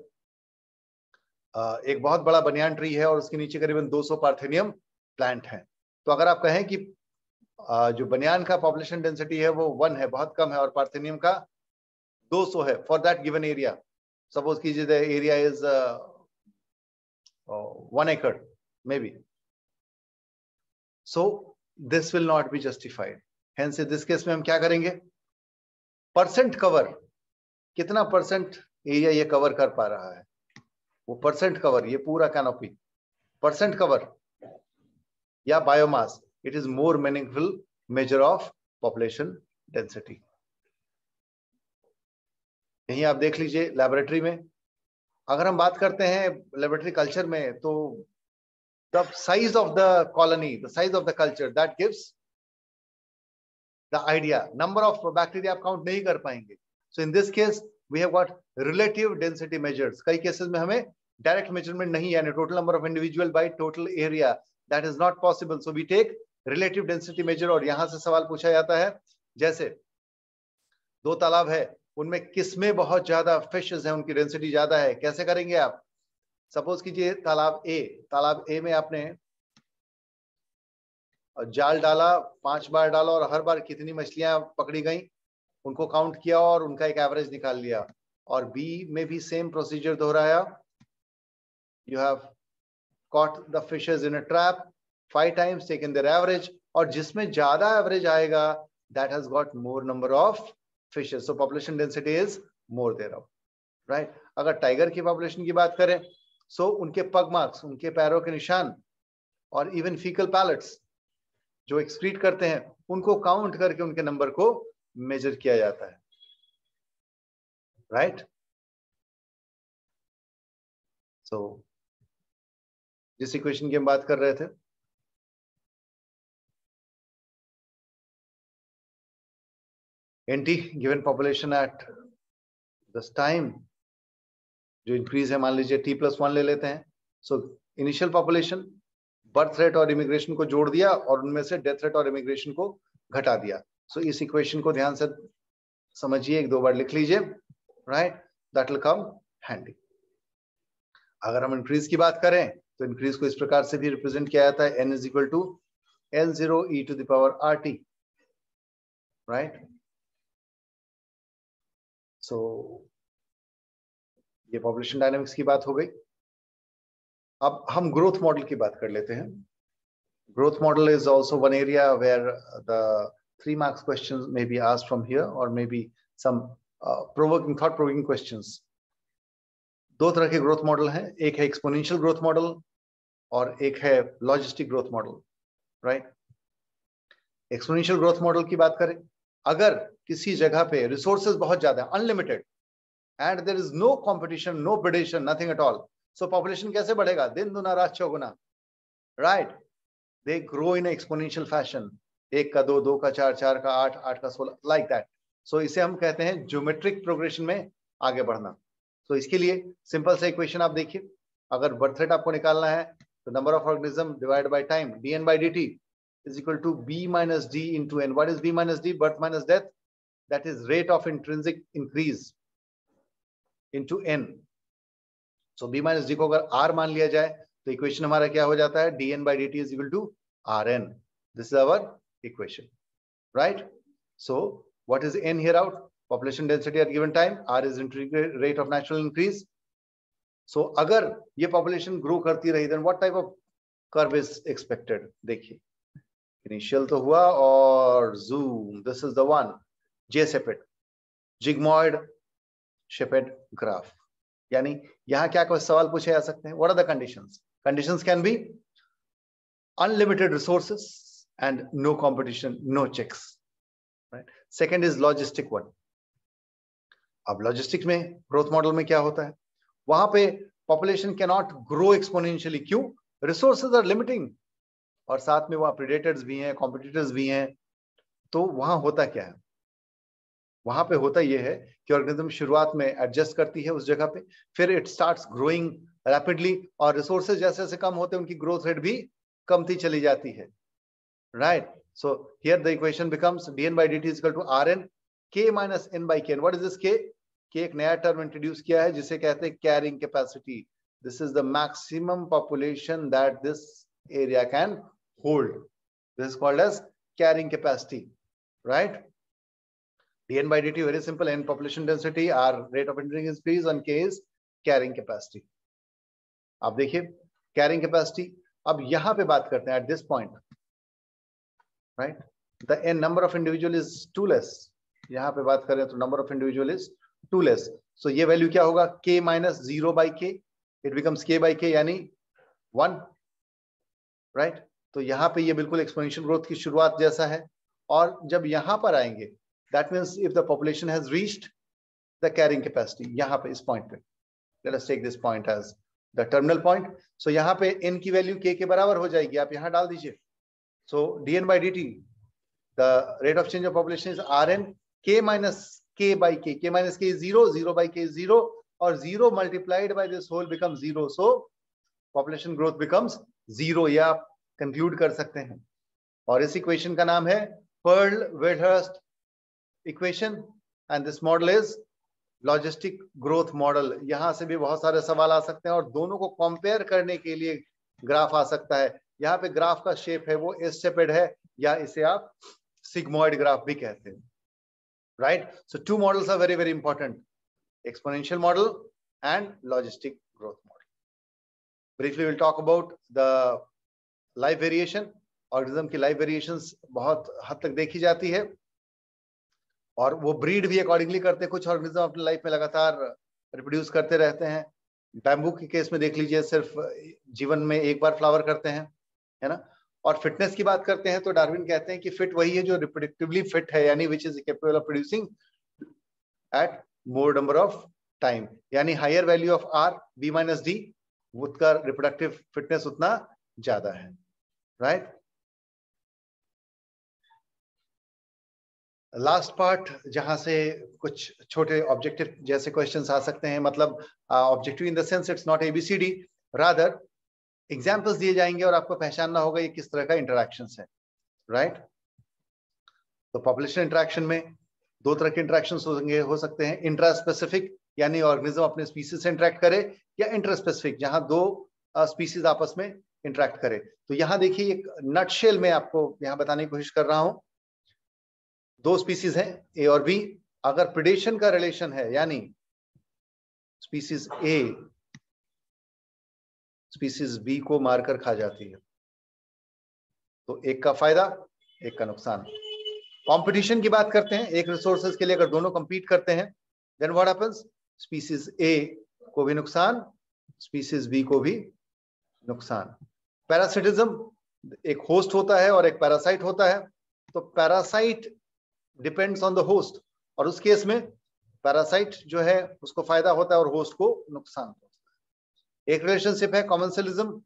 S1: एक बहुत बड़ा बनियान ट्री है और उसके नीचे करीबन 200 पार्थेनियम प्लांट हैं. तो अगर आप कहें कि जो बनियान का पॉपुलेशन डेंसिटी है वो 1 है, बहुत कम है, और पार्थेनियम का 200 है for that given area, suppose कीजिए the area is 1 acre maybe, so this will not be justified. Hence in this case में हम क्या करेंगे? परसेंट कवर, कितना परसेंट एरिया ये कवर कर पा रहा है, वो परसेंट कवर, ये पूरा कैनोपी परसेंट कवर या biomass, it is more meaningful measure of population density. यहीं आप देख लीजिए लैबोरेटरी में, अगर हम बात करते हैं लैबोरेटरी कल्चर में, तो the size of the colony, the size of the culture, that gives the idea. Number of bacteria आप काउंट नहीं कर पाएंगे. So in this case we have got relative density measures. कई केसेस में हमें direct measurement नहीं है, total number of individual by total area, that is not possible, so we take relative density measure. और यहां से सवाल पूछा जाता है, जैसे 2 तालाब है, उनमें किसमें बहुत ज्यादा फिशेस है, उनकी डेंसिटी ज्यादा है, कैसे करेंगे आप? सपोज कीजिए तालाब ए में आपने जाल डाला, 5 बार डाला और हर बार कितनी मछलियां पकड़ी गई उनको काउंट किया और उनका एक एवरेज निकाल लिया। और बी में भी सेम प्रोसीजर दोहराया, you have caught the fishes in a trap 5 times, taken their average, और जिसमें ज्यादा एवरेज आएगा that has got more number of fishes, so population density is more thereof, right? अगर टाइगर की population की बात करें, so उनके पग मार्क्स, उनके पैरों के निशान और इवन फीकल पैलेट्स जो एक्सक्रीट करते हैं, उनको काउंट करके उनके नंबर को मेजर किया जाता है, राइट? सो जिस इक्वेशन की हम बात कर रहे थे, NT given population at this time, जो इंक्रीज है, मान लीजिए T+1 ले लेते हैं। So initial population, birth rate और इमिग्रेशन को जोड़ दिया और उनमें से डेथ रेट और इमिग्रेशन को घटा दिया। सो इस इक्वेशन को ध्यान से समझिए, 1-2 बार लिख लीजिए, right? That will come handy. अगर हम इंक्रीज की बात करें तो इंक्रीज को इस प्रकार से भी रिप्रेजेंट किया जाता है, n = L0e⁻RT, राइट? सो ये पॉपुलेशन डायनामिक्स की बात हो गई। अब हम ग्रोथ मॉडल की बात कर लेते हैं। Growth model is also one area where the 3 marks questions may be asked from here, or maybe some provoking, thought provoking questions. 2 तरह के ग्रोथ मॉडल हैं, एक है एक्सपोनेंशियल ग्रोथ मॉडल और एक है logistic growth model, right? Exponential growth model की बात करें, अगर किसी जगह पे रिसोर्सेज बहुत ज्यादा है, unlimited, and there is no competition, no predation, nothing at all, so population कैसे बढ़ेगा? दिन दुना रात चौगुना, right? They grow in exponential fashion, 1 का 2, 2 का 4, 4 का 8, 8 का 16, लाइक दैट। सो इसे हम कहते हैं ज्योमेट्रिक प्रोग्रेशन में आगे बढ़ना। तो इसके लिए सिंपल सा इक्वेशन आप देखिए, अगर बर्थ रेट आपको निकालना है तो number of organism divide by time, dn/dt is equal to b minus d into n. What is b minus d? Birth minus death, that is rate of intrinsic increase into n. So b minus d को अगर r मान लिया जाए तो equation हमारा क्या हो जाता है? dn/dt is equal to rn. This is our equation, right? So what is n here out? Population density at given time, r is intrinsic rate of natural increase. So अगर ये population grow करती रही, then what type of curve is expected? देखिए, initial तो हुआ और zoom, this is the one, J-shaped, sigmoid shaped graph. यानी यहां क्या कोई सवाल पूछे जा सकते हैं? What are the conditions? Conditions can be unlimited resources and no competition, no checks, right? Second is logistic one. अब लॉजिस्टिक में, ग्रोथ मॉडल में क्या होता है? वहां पे population can not grow exponentially, क्यों? रिसोर्सेज आर लिमिटिंग, और साथ में वहां प्रेडेटर्स भी हैं, कॉम्पिटिटर्स भी हैं। तो वहां होता क्या है? वहां पे होता यह है कि ऑर्गेनिज्म शुरुआत में एडजस्ट करती है उस जगह पे, फिर इट स्टार्ट्स ग्रोइंग रैपिडली, और रिसोर्सेज जैसे जैसे कम होते हैं उनकी ग्रोथ रेट भी कमती चली जाती है, right? So here the equation becomes dn/dt is equal to rn k minus n/k. What is this k? एक नया टर्म इंट्रोड्यूस किया है जिसे कहते हैं carrying capacity. This is the maximum population that this area can hold, this is called as carrying capacity, right? dn/dt very simple, n population density, r rate of increase, and k is carrying capacity. आप देखिए carrying capacity, अब यहां पे बात करते हैं at this point, right? The n number of individual is 2 less. यहां पे बात करें तो number of individual is 2 less, so ये वैल्यू क्या होगा? k minus 0/k, it becomes k/k, यानी 1, राइट? तो यहां पे ये बिल्कुल एक्सपोनेंशियल ग्रोथ की शुरुआत जैसा है। और जब यहां पर आएंगे, that means if the population has reached the carrying capacity, यहां पे इस पॉइंट पे, let us take this point as the terminal point. So यहां पे n की वैल्यू k के बराबर हो जाएगी, आप यहां डाल दीजिए। So dn/dt, the rate of change of population is rn k minus k/k, k minus k is 0, 0/k is 0, और 0 multiplied by this whole become 0, so population growth becomes 0, ये आप कंक्लूड कर सकते हैं। और इस इक्वेशन का नाम है Pearl Verhulst equation and this model is logistic growth model. यहां से भी बहुत सारे सवाल आ सकते हैं और दोनों को कंपेयर करने के लिए ग्राफ आ सकता है। यहाँ पे ग्राफ का शेप है वो एस शेपेड है, या इसे आप सिग्मोइड ग्राफ भी कहते हैं, right? So two models are very very important, exponential model and logistic growth model. Briefly will talk about the life variation. Organism की लाइफ वेरिएशंस बहुत हद तक देखी जाती है और वो ब्रीड भी अकॉर्डिंगली करते हैं। कुछ ऑर्गेनिज्म अपनी लाइफ में लगातार रिप्रोड्यूस करते रहते हैं। बैम्बू के केस में देख लीजिए, सिर्फ जीवन में एक बार फ्लावर करते हैं, है ना? और फिटनेस की बात करते हैं तो डार्विन कहते हैं कि फिट वही है जो रिप्रोडक्टिवली फिट है, यानी which is capable of producing at more number of time, यानी higher value of R B minus D, उसका रिप्रोडक्टिव फिटनेस उतना ज्यादा है, राइट? लास्ट पार्ट जहां से कुछ छोटे ऑब्जेक्टिव जैसे क्वेश्चंस आ सकते हैं, मतलब objective in the sense it's not ABCD, rather examples दिए जाएंगे और आपको पहचानना होगा ये किस तरह का इंटरैक्शंस है, राइट? तो पॉपुलेशन इंटरैक्शन में दो तरह के इंटरैक्शंस होंगे, हो सकते हैं इंट्रा स्पेसिफिक, यानी ऑर्गेनिज्म अपने स्पीसीज से इंटरैक्ट करे, या इंटर स्पेसिफिक, जहां दो स्पीसीज आपस में इंटरैक्ट करे। तो यहां देखिए एक नटशेल में आपको यहां बताने की कोशिश कर रहा हूं। दो स्पीसीज हैं ए और बी, अगर प्रेडेशन का रिलेशन है, यानी स्पीसीज ए स्पीसीज बी को मारकर खा जाती है, तो एक का फायदा एक का नुकसान। कंपटीशन की बात करते हैं, एक रिसोर्सेज के लिए अगर दोनों कंपीट करते हैं, then what happens? Species A को भी नुकसान, स्पीसीज बी को भी नुकसान। पैरासिटिज्म, एक होस्ट होता है और एक पैरासाइट होता है, तो parasite depends on the host, और उस केस में पैरासाइट जो है उसको फायदा होता है और होस्ट को नुकसान होता है। एक रिलेशनशिप है कॉमेंसलिज्म,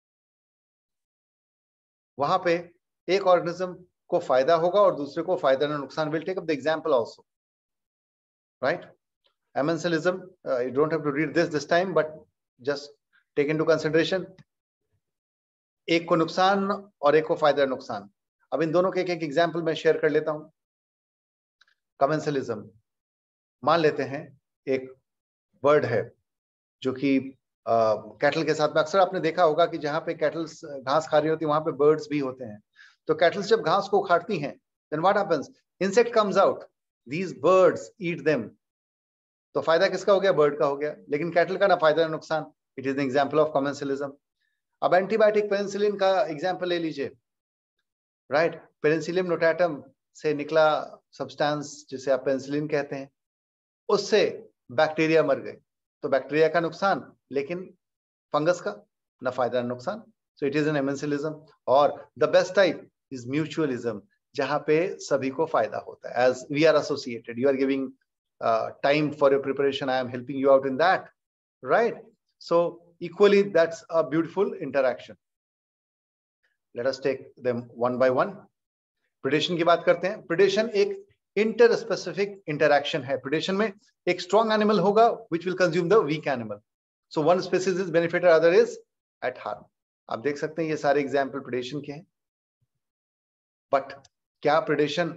S1: वहां पे एक ऑर्गेनिज्म को फायदा होगा और दूसरे को फायदा ना नुकसान। Will take up the example also, right? Amensalism, you don't have to read this time, but just take into consideration, एक को नुकसान और एक को फायदा नुकसान। अब इन दोनों के एक एग्जांपल मैं शेयर कर लेता हूं। कमेंसलिज्म, मान लेते हैं एक बर्ड है जो कि कैटल के साथ में, अक्सर आपने देखा होगा कि जहां पे कैटल घास खा रही होती है वहां पे बर्ड्स भी होते हैं। तो कैटल्स जब घास को उखाड़ती हैं, then what happens? Insect comes out, these birds eat them. तो फायदा किसका हो गया? बर्ड का हो गया, लेकिन कैटल का ना फायदा ना नुकसान। It is an example of commensalism. अब एंटीबायोटिक पेनिसिलिन का एग्जांपल ले लीजिए, राइट? पेनिसिलियम नोटाटम से निकला सब्सटेंस जिसे आप पेनिसिलिन कहते हैं, उससे बैक्टीरिया मर गए, तो बैक्टीरिया का नुकसान, लेकिन फंगस का ना फायदा ना नुकसान। So it is an amensalism. और the best type is mutualism, जहां पे सभी को फायदा होता है। As we are associated, you are giving time for your preparation, I am helping you out in that, right? So equally that's a beautiful interaction. Let us take them one by one. Predation की बात करते हैं। Predation एक interspecific interaction है। Predation में एक strong animal होगा which will consume the weak animal. So one species is benefited, other is at harm. आप देख सकते हैं ये सारे एग्जाम्पल प्रेडेशन के हैं। बट क्या प्रेडेशन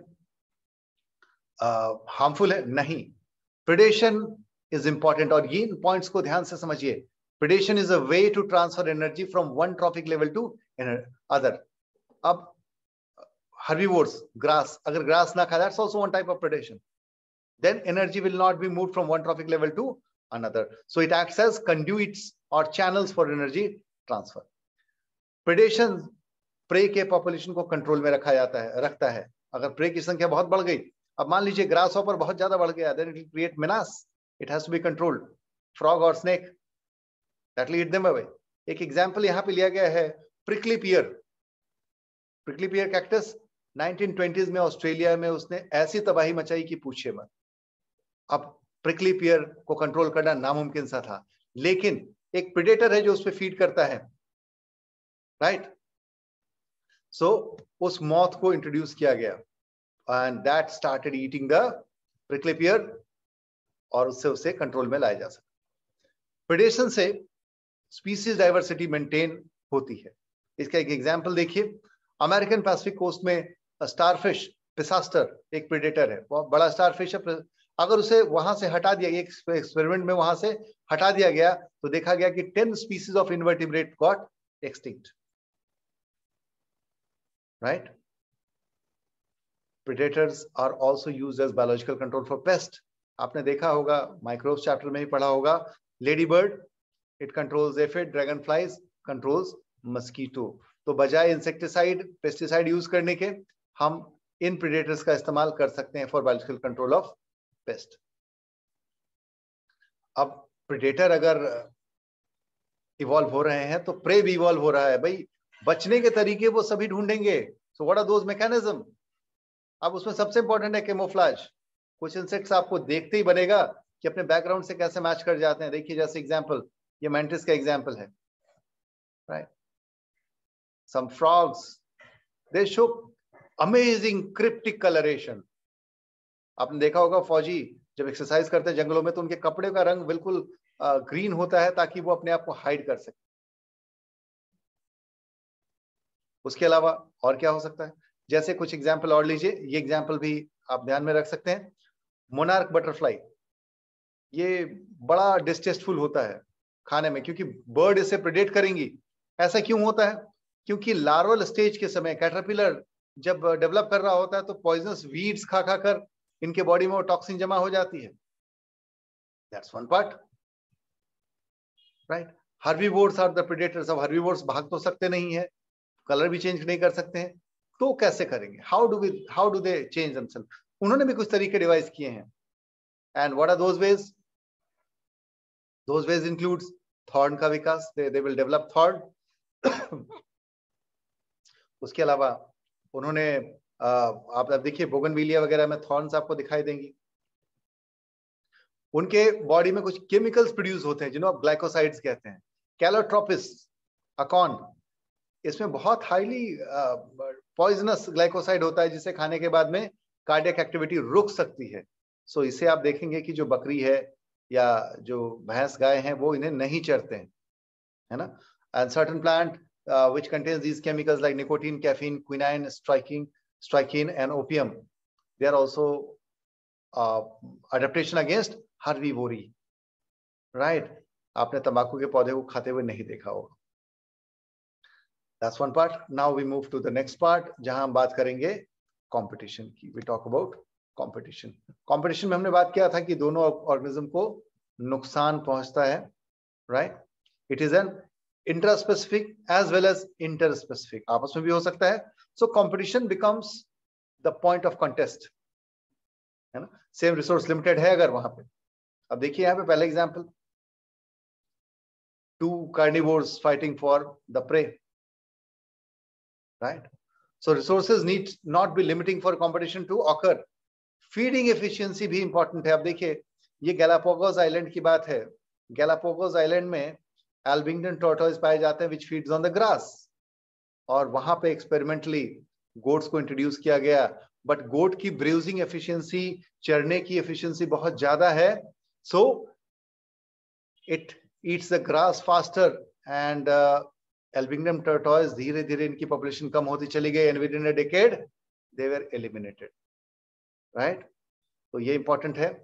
S1: हार्मफुल है? नहीं। प्रेडेशन इज इंपॉर्टेंट, और ये इन पॉइंट्स को ध्यान से समझिए। Predation is a way to transfer energy from one trophic level to other. अब herbivores, grass, अगर grass ना खाए, that's also one type of predation. Then energy will not be moved from one trophic level to another. So it acts as conduits or channels for energy transfer. Predation prey के population को control में रखता है। अगर prey की संख्या बहुत बढ़ गई, अब मान लीजिए grasshopper बहुत ज्यादा बढ़ गया, then it will create menace. It has to be controlled. Frog or snake, that will eat them away. एक एग्जाम्पल यहाँ पे लिया गया है, prickly pear. Prickly pear cactus 1920s में ऑस्ट्रेलिया में उसने ऐसी तबाही मचाई कि पूछिए मत। अब प्रिकली पियर को कंट्रोल करना नामुमकिन सा था, लेकिन एक प्रेडेटर है जो उस पर फीड करता है, राइट? सो उस मॉथ को इंट्रोड्यूस किया गया and that started eating the prickly pear, और उससे उसे कंट्रोल में लाया जा सकता। प्रेडेशन से स्पीसीज डाइवर्सिटी मेंटेन होती है। इसका एक एग्जांपल देखिए, अमेरिकन पैसिफिक कोस्ट में स्टारफिश पिसास्टर एक प्रेडेटर है, बहुत बड़ा स्टारफिश है। अगर उसे वहां से हटा दिया, एक एक्सपेरिमेंट में वहां से हटा दिया गया तो देखा गया कि 10 species of invertebrate got extinct, right. Predators are also used as biological control for pest. आपने देखा होगा, माइक्रोब्स चैप्टर में ही पढ़ा होगा, lady bird it controls aphid, dragon flies controls mosquito. तो बजाय इंसेक्टिसाइड पेस्टिसाइड यूज करने के हम इन प्रेडेटर्स का इस्तेमाल कर सकते हैं for biological control of pest. अब प्रेडेटर अगर इवॉल्व हो रहे हैं तो प्रे भी इवॉल्व हो रहा है। भाई बचने के तरीके वो सभी ढूंढेंगे। So what are those mechanism? अब उसमें सबसे इंपॉर्टेंट है कैमोफ्लेज। कुछ इंसेक्ट्स आपको देखते ही बनेगा कि अपने बैकग्राउंड से कैसे मैच कर जाते हैं। देखिए जैसे एग्जांपल, ये मैंटिस का एग्जांपल है, right. Some frogs they show amazing cryptic coloration. आपने देखा होगा फौजी जब एक्सरसाइज करते हैं जंगलों में तो उनके कपड़े का रंग बिल्कुल ग्रीन होता है ताकि वो अपने आप को हाइड कर सके। उसके अलावा और क्या हो सकता है? जैसे कुछ एग्जांपल और लीजिए, ये एग्जांपल भी आप ध्यान में रख सकते हैं। मोनार्क बटरफ्लाई, ये बड़ा डिस्टेस्टफुल होता है खाने में क्योंकि बर्ड इसे प्रेडेट करेंगी। ऐसा क्यों होता है? क्योंकि लार्वल स्टेज के समय कैटरपिलर जब डेवलप कर रहा होता है तो पॉइजनस वीड्स खा खा कर इनके बॉडी में वो टॉक्सिन जमा हो जाती है। That's one part, right. Herbivores are the predators. अब हर्बीवोर्स भाग तो सकते नहीं है, कलर भी चेंज नहीं कर सकते हैं, तो कैसे करेंगे? How do they change themselves? उन्होंने भी कुछ तरीके डिवाइस किए हैं। And what are those ways? Those ways includes thorn का विकास, दे विल डेवलप थॉर्न। उसके अलावा उन्होंने आप देखिए बोगनविलिया वगैरह में थॉर्न्स आपको दिखाई देंगी। उनके बॉडी में कुछ केमिकल्स प्रोड्यूस होते हैं जिन्हें आप ग्लाइकोसाइड्स कहते हैं। कैलोट्रोपिस अकॉन, इसमें बहुत हाईली पॉइजनस ग्लाइकोसाइड होता है जिसे खाने के बाद में कार्डियक एक्टिविटी रुक सकती है। सो इसे आप देखेंगे कि जो बकरी है या जो भैंस गाय हैं वो इन्हें नहीं चरते हैं, है ना। And certain plant which contains these chemicals like nicotine, caffeine, quinine, strychnine and opium, they are also adaptation against herbivory, right? आपने तंबाकू के पौधे को खाते हुए नहीं देखा होगा। That's one part. Now we move to the next part जहां हम बात करेंगे competition की। We talk about competition. Competition में हमने बात किया था कि दोनों ऑर्गेनिज्म को नुकसान पहुंचता है, right? It is an intraspecific as well as interspecific, आपस में भी हो सकता है। So competition becomes the point of contest, है ना। सेम रिसोर्स लिमिटेड है अगर वहां पे। अब देखिए यहाँ पे पहले example, two carnivores fighting for the prey, right. So resources need not be limiting for competition to occur. Feeding efficiency भी इंपॉर्टेंट है। अब देखिए ये गैलापागोस आइलैंड की बात है। गैलापागोस आइलैंड में एल्बिंगटन टॉर्टोइज पाए जाते हैं which feeds on the grass, और वहां पे एक्सपेरिमेंटली गोट्स को इंट्रोड्यूस किया गया। बट गोट की ब्रूजिंग एफिशिएंसी, चरने की एफिशिएंसी बहुत ज्यादा है। So it eats the grass faster and Abingdon tortoise धीरे धीरे इनकी पॉपुलेशन कम होती चली गई and within a decade they were eliminated, right. तो ये इंपॉर्टेंट है।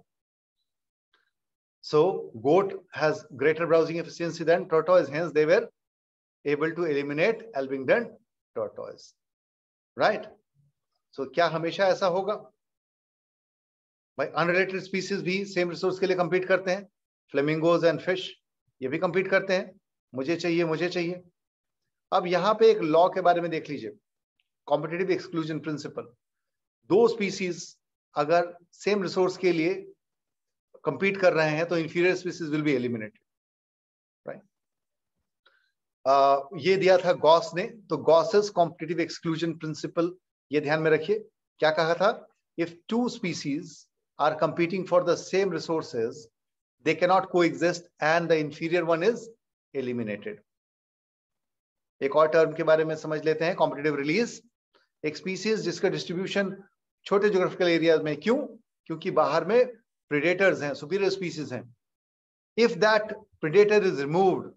S1: So goat has greater browsing efficiency than tortoise, hence they were able to eliminate Elbington tortoise, right? So क्या हमेशा ऐसा होगा? भाई अनरिलेटेड स्पीसीज भी सेम रिसोर्स के लिए compete करते हैं। फ्लेमिंगोज एंड फिश ये भी compete करते हैं, मुझे चाहिए मुझे चाहिए। अब यहाँ पे एक लॉ के बारे में देख लीजिए, कॉम्पिटिटिव एक्सक्लूजन प्रिंसिपल। दो स्पीसीज अगर सेम रिसोर्स के लिए compete कर रहे हैं तो inferior species will be eliminated, right? ये दिया था गॉस ने, तो गॉसेस कॉम्पिटिटिव एक्सक्लूजन प्रिंसिपल ये ध्यान में रखिए। क्या कहा था? If two species are competing for the same resources they cannot coexist and the inferior one is eliminated. एक और टर्म के बारे में समझ लेते हैं, कॉम्पिटिटिव रिलीज। एक स्पीसीज जिसका डिस्ट्रीब्यूशन छोटे ज्योग्राफिकल एरिया में, क्यों? क्योंकि बाहर में प्रेडेटर्स हैं, सुपीरियर स्पीसीज हैं। If that predator is removed,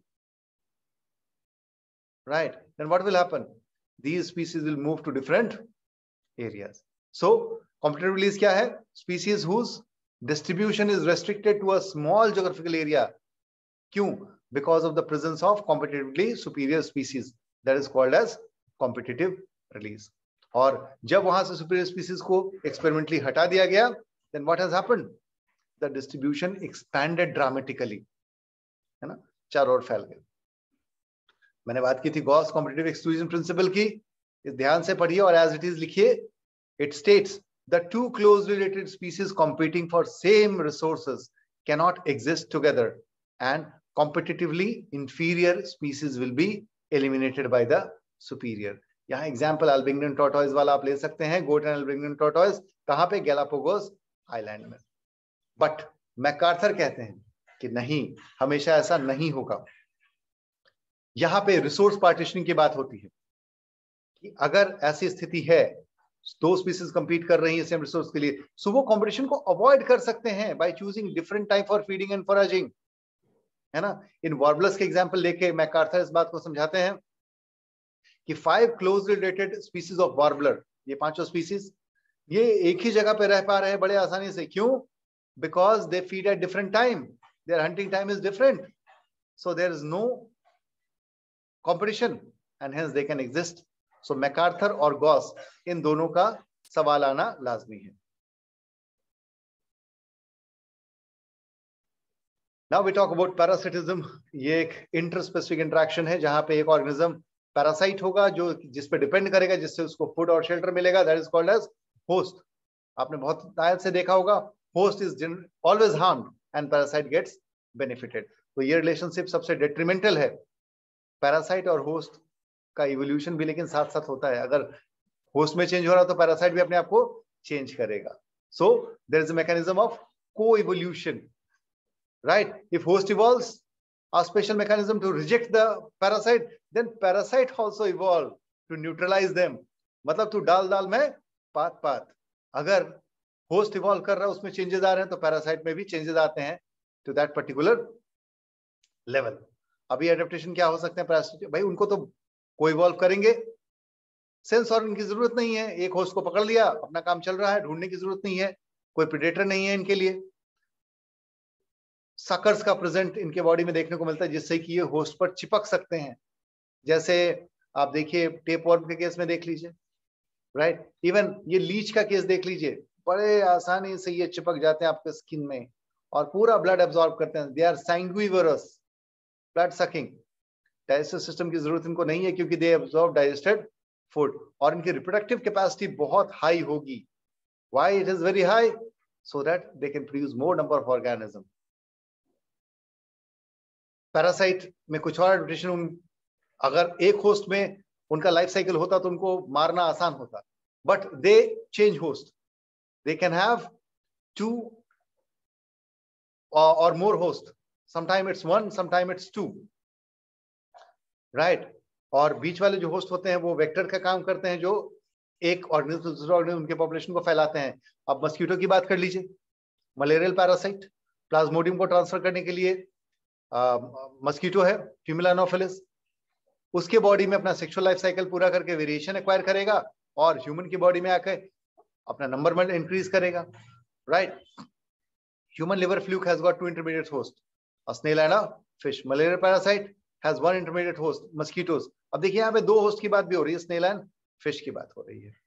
S1: right, then what will happen? These species will move to different areas. So competitive release क्या है? Species whose distribution is restricted to a small geographical area. क्यों? Because of the presence of competitively superior species. That is called as competitive release. और जब वहां से superior species को experimentally हटा दिया गया, then what has happened? The distribution expanded dramatically. है ना? चारों ओर फैल गए. मैंने बात की थी गॉस कॉम्पिटिटिव एक्सक्लूजन प्रिंसिपल की, इस ध्यान से पढ़िए और एज इट इज लिखिए. It states the two closely related species competing for same resources cannot exist together and competitively inferior species will be eliminated by the superior. यहाँ example Abingdon tortoise वाला आप ले सकते हैं. गोट एंड अल्बिंगडन टॉर्टॉइस कहाँ पे? Galapagos island में. But MacArthur कहते हैं कि नहीं, हमेशा ऐसा नहीं होगा. यहां पे रिसोर्स पार्टीशनिंग की बात होती है कि अगर ऐसी स्थिति है, दो स्पीसीज कंपीट कर रही हैं सेम रिसोर्स के लिए, सो वो कंपटीशन को अवॉइड कर सकते हैं by choosing different time for feeding and foraging, है ना. इन वार्बलर्स के एग्जांपल लेके मैकार्थर इस बात को समझाते हैं कि 5 closely related species of warbler, ये पांचों स्पीसीज ये एक ही जगह पे रह पा रहे हैं बड़े आसानी से. क्यों? Because they feed at different time, their hunting time is different, so there is no competition and hence they can exist. So MacArthur और गॉस, इन दोनों का सवाल आना लाजमी है. Now we talk about parasitism. ये एक इंटरस्पेसिफिक इंटरेक्शन है जहां पे एक ऑर्गेनिज्म पैरासाइट होगा जो जिस पे डिपेंड करेगा, जिससे उसको फूड और शेल्टर मिलेगा. That is called as host. आपने बहुत आयत से देखा होगा, host is always harmed and parasite gets benefited. तो ये रिलेशनशिप सबसे डेट्रीमेंटल है. पैरासाइट और होस्ट का इवोल्यूशन भी लेकिन साथ साथ होता है. अगर होस्ट में चेंज हो रहा है तो पैरासाइट भी अपने आप को चेंज करेगा. So there is a mechanism of coevolution, right. If host evolves a special mechanism to reject the parasite, then parasite also evolve to neutralize them. मतलब तू डाल डाल में पात पात. अगर होस्ट इवॉल्व कर रहा है, उसमें चेंजेस आ रहे हैं, तो पैरासाइट में भी चेंजेस आते हैं टू दैट पर्टिकुलर लेवल. अभी एडेप्टेशन क्या हो सकते हैं पैरासाइट भाई? उनको तो कोई इवॉल्व करेंगे, सेंस ऑर्गन की जरूरत नहीं है. एक होस्ट को पकड़ लिया, अपना काम चल रहा है, ढूंढने की जरूरत नहीं है, कोई प्रेडेटर नहीं है इनके लिए. सकर्स का प्रेजेंट इनके बॉडी में देखने को मिलता है जिससे कि ये होस्ट पर चिपक सकते हैं. जैसे आप देखिए टेप वर्म के केस में देख लीजिए, राइट. इवन ये लीच का केस देख लीजिए, बड़े आसानी से ये चिपक जाते हैं आपके स्किन में और पूरा ब्लड एब्जॉर्ब करते हैं. They are sanguivorous, blood sucking. Digestive system की जरूरत इनको नहीं है क्योंकि दे एब्जॉर्ब डाइजेस्टेड फूड. और इनकी रिप्रोडक्टिव कैपेसिटी बहुत हाई होगी. Why it is very high? So that they can produce more number of organism. Parasite में कुछ और एडप्टेशन, अगर एक होस्ट में उनका लाइफ साइकिल होता तो उनको मारना आसान होता. But they change host. They can have 2 or more host. Sometime it's 1, sometime it's 2, right. और बीच वाले जो होस्ट होते हैं वो वेक्टर का काम करते हैं, जो एक ऑर्गेनिज्म से दूसरे ऑर्गेनिज्म उनके पॉपुलेशन को फैलाते हैं. अब मस्कीटो की बात कर लीजिए, मलेरियल पैरासाइट. प्लाज्मोडियम को ट्रांसफर करने के लिए मस्कीटो है, फीमेल एनोफिलिस. उसके बॉडी में अपना सेक्सुअल लाइफ साइकिल पूरा करके वेरिएशन एक्वायर करेगा और ह्यूमन की बॉडी में आकर अपना नंबर में इंक्रीज करेगा, right. Human liver fluke has got 2 intermediate hosts, a snail and a fish. Malaria parasite has 1 intermediate host, mosquitoes. अब देखिए यहाँ पे 2 होस्ट की बात भी हो रही है, snail and fish की बात हो रही है.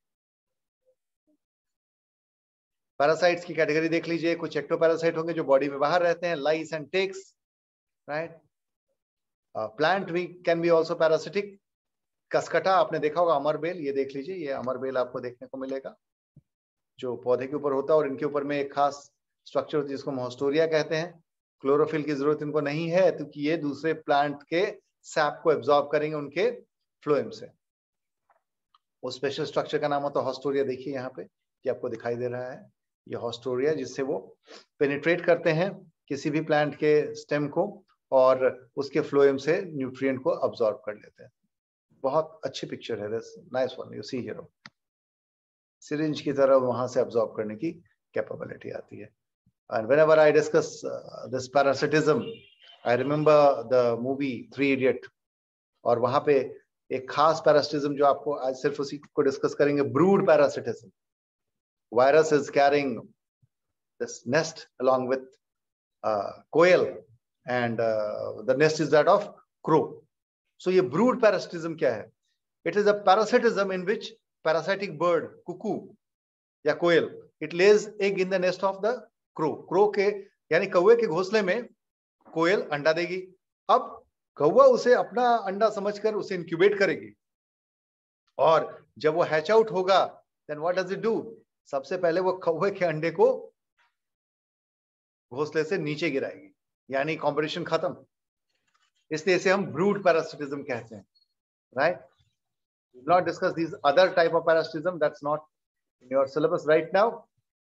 S1: पैरासाइट्स की कैटेगरी देख लीजिए. कुछ एक्टोपैरासाइट होंगे जो बॉडी में बाहर रहते हैं, lice and ticks, right. Plant भी can be also parasitic. Cuscuta आपने देखा होगा, अमरबेल, ये देख लीजिए, ये अमरबेल आपको देखने को मिलेगा जो पौधे के ऊपर होता है और इनके ऊपर में एक खास स्ट्रक्चर होती है जिसको मोस्टोरिया कहते हैं. क्लोरोफिल की जरूरत इनको नहीं है क्योंकि ये दूसरे प्लांट के सैप को एब्जॉर्ब करेंगे उनके फ्लोएम से. वो स्पेशल स्ट्रक्चर का नाम होता है हॉस्टोरिया. देखिए यहाँ पे ये आपको दिखाई दे रहा है, ये हॉस्टोरिया, जिससे वो पेनिट्रेट करते हैं किसी भी प्लांट के स्टेम को और उसके फ्लोएम से न्यूट्रिएंट को अब्सॉर्ब कर लेते हैं. बहुत अच्छी पिक्चर है, nice one. You see here syringe की तरह वहां से अब्सॉर्ब करने की कैपेबिलिटी आती है. And whenever I discuss this parasitism, I remember the movie Three Idiot. और वहां पे एक खास पैरासिटिज्म जो आपको आज सिर्फ उसी को डिस्कस करेंगे, brood parasitism. Virus is carrying this nest along with quail, and the nest is that of crow. So ये brood parasitism क्या है? It is a parasitism in which parasitic bird, cuckoo या quail, it lays egg in the nest of the crow. Crow के यानी कौवे के घोंसले में कोयल अंडा देगी. अब कौवा उसे अपना अंडा समझकर उसे इंक्यूबेट करेगी, और जब वो हैच आउट होगा, then what does it do? सबसे पहले वो कौवे के अंडे को घोंसले से नीचे गिराएगी, यानी कंपटीशन खत्म. इसलिए इसे हम ब्रूड पैरासिटिज्म कहते हैं. राइट? We will not discuस these other type of parasitism. That's not in your syllabus right now.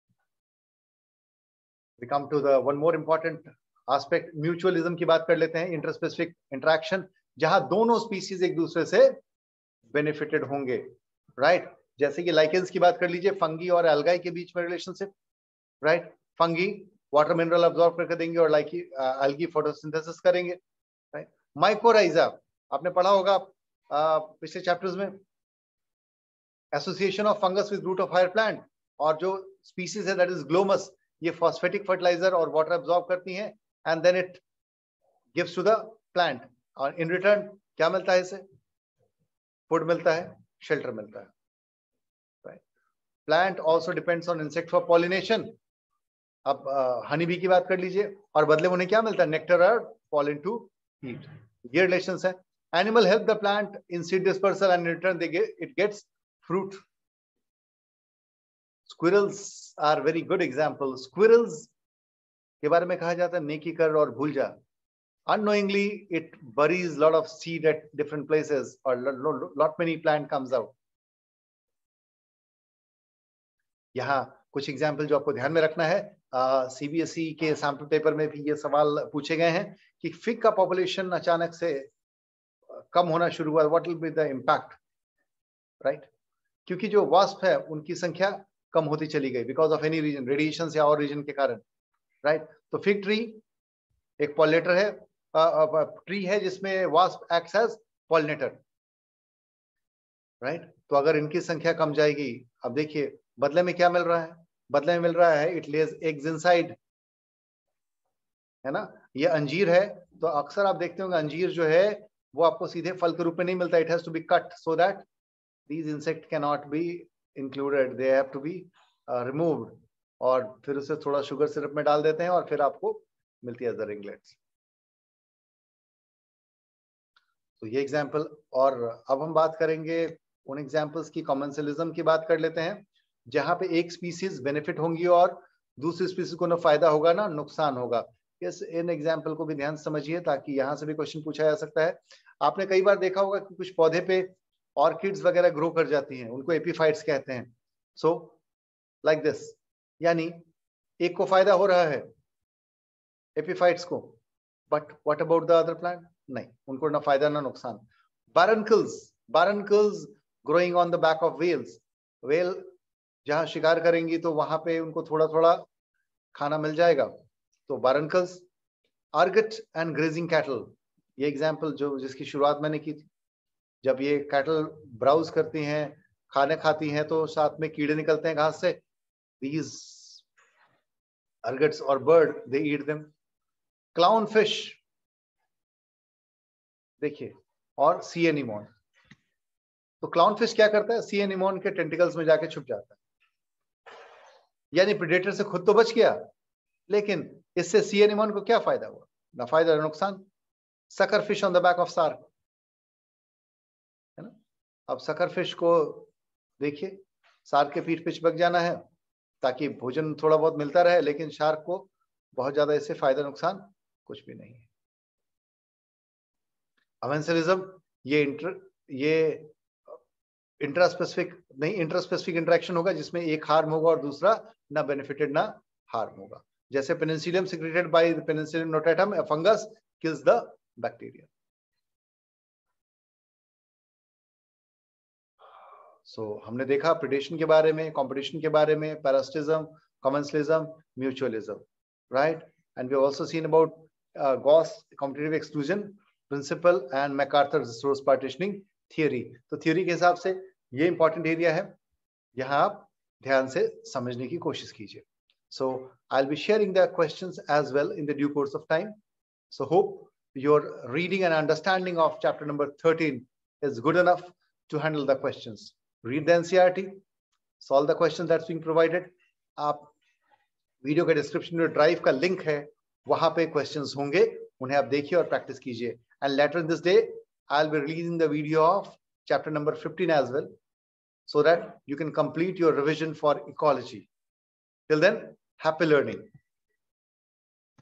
S1: We come to the one more important aspect, mutualism की बात कर लेते हैं. इंटरस्पेसिफिक इंटरेक्शन, जहां दोनों स्पीसीज एक दूसरे से बेनिफिटेड होंगे. राइट? जैसे कि लाइकेंस की बात कर लीजिए, फंगी और एल्गाई के बीच में relationship. Right? Fungi water mineral absorb करके देंगे और एल्गी फोटोसिंथेसिस करेंगे. राइट? माइकोराइजा आपने पढ़ा होगा पिछले चैप्टर्स में, association of fungus with root of higher plant. और जो स्पीसीज है दैट इज ग्लोमस, ये फॉस्फेटिक फर्टिलाइजर और वाटर अब्सॉर्ब करती हैं, and then it gives to the plant. और इन रिटर्न क्या मिलता है इसे? फूड मिलता है, शेल्टर मिलता है. Right? Plant also depends on insect for pollination. अब हनी बी की बात कर लीजिए, और बदले में उन्हें क्या मिलता है? नेक्टर और पॉलन टू ईट. ये रिलेशंस है. Animal help the plant in seed dispersal, and in return it gets fruit. Squirrels are very good example. Squirrels के बारे में कहा जाता है नेकी कर और भूल जा. Unknowingly it buries lot of seed at different places, or lot many plant comes out. यहाँ कुछ एग्जाम्पल जो आपको ध्यान में रखना है, सीबीएसई के सैंपल पेपर में भी ये सवाल पूछे गए हैं कि फिग का पॉपुलेशन अचानक से कम होना शुरू हुआ, what will be the impact. Right? क्योंकि जो वास्प है उनकी संख्या कम होती चली गई because of any reason, radiation या और रीजन के कारण. राइट? तो फिग ट्री एक पॉलिनेटर है, ट्री है जिसमें wasp acts as pollinator. Right? तो अगर इनकी संख्या कम जाएगी, अब देखिए बदले में क्या मिल रहा है? बदले में मिल रहा है इट लेज एग्स इनसाइड. है ना? ये अंजीर है, तो अक्सर आप देखते होंगे अंजीर जो है वो आपको सीधे फल के रूप में नहीं मिलता. It has to be cut so that these insect can not be included, they have to be removed. और फिर उसे थोड़ा शुगर सिरप में डाल देते हैं और फिर आपको मिलती है द रिंगलेट्स. तो ये एग्जाम्पल. और अब हम बात करेंगे उन एग्जाम्पल्स की, कॉमेंसलिज्म की बात कर लेते हैं, जहां पे एक स्पीसीज बेनिफिट होंगी और दूसरी स्पीसीज को ना फायदा होगा ना नुकसान होगा. इस इन एग्जाम्पल को भी ध्यान से समझिए ताकि यहां से भी क्वेश्चन पूछा जा सकता है. आपने कई बार देखा होगा कि कुछ पौधे पे ऑर्किड्स वगैरह ग्रो कर जाती हैं, उनको एपीफाइट्स कहते हैं. सो लाइक दिस, यानी एक को फायदा हो रहा है एपीफाइट्स को, but what about the other plant? नहीं, उनको ना फायदा ना नुकसान. Barnacles growing on the back of whales. Whale जहां शिकार करेंगी तो वहां पे उनको थोड़ा थोड़ा खाना मिल जाएगा. तो बारनकल्स. अर्गट एंड ग्रेजिंग कैटल, ये एग्जाम्पल जो जिसकी शुरुआत मैंने की थी. जब ये कैटल ब्राउज करती हैं, खाने खाती हैं, तो साथ में कीड़े निकलते हैं घास से. दीज अर्गट्स और bird they eat them. Clown fish देखिए, और सी एनीमोन. तो क्लाउन फिश क्या करता है? सी एनीमोन के टेंटिकल्स में जाके छुप जाता है, यानी प्रेडेटर से खुद तो बच गया, लेकिन इससे सी एनीमोन को क्या फायदा हुआ? ना फायदा ना नुकसान. Sucker fish on the back of shark, है ना? अब सकर फिश को देखिए, शार्क के पीठ पे चिपक जाना है ताकि भोजन थोड़ा बहुत मिलता रहे, लेकिन शार्क को बहुत ज्यादा इससे फायदा नुकसान कुछ भी नहीं है. अमेंसलिज्म ये इंट्रास्पेसिफिक नहीं, इंटरस्पेसिफिक इंटरेक्शन होगा जिसमें एक हार्म होगा और दूसरा ना बेनिफिटेड ना हार्म होगा. जैसे penicillium secreted by the penicillium notatum, a fungus kills the bacteria. So हमने देखा प्रेडेशन के बारे में, कंपटीशन के बारे में, parasitism, commensalism, mutualism. right? And we've also seen about Gauss commutative exclusion principle and MacArthur's resource partitioning theory. तो theory के हिसाब से ये important area है, यहाँ आप ध्यान से समझने की कोशिश कीजिए. So I'll be sharing the questions as well in the due course of time. So hope your reading and understanding of chapter number 13 is good enough to handle the questions. Read the NCERT, solve the questions that's being provided. आप video के description में drive का link है, वहां पे questions होंगे, उन्हें आप देखिए और प्रैक्टिस कीजिए. And later in this day I will be releasing the video of chapter number 15 as well, so that you can complete your revision for ecology. Till then, happy learning.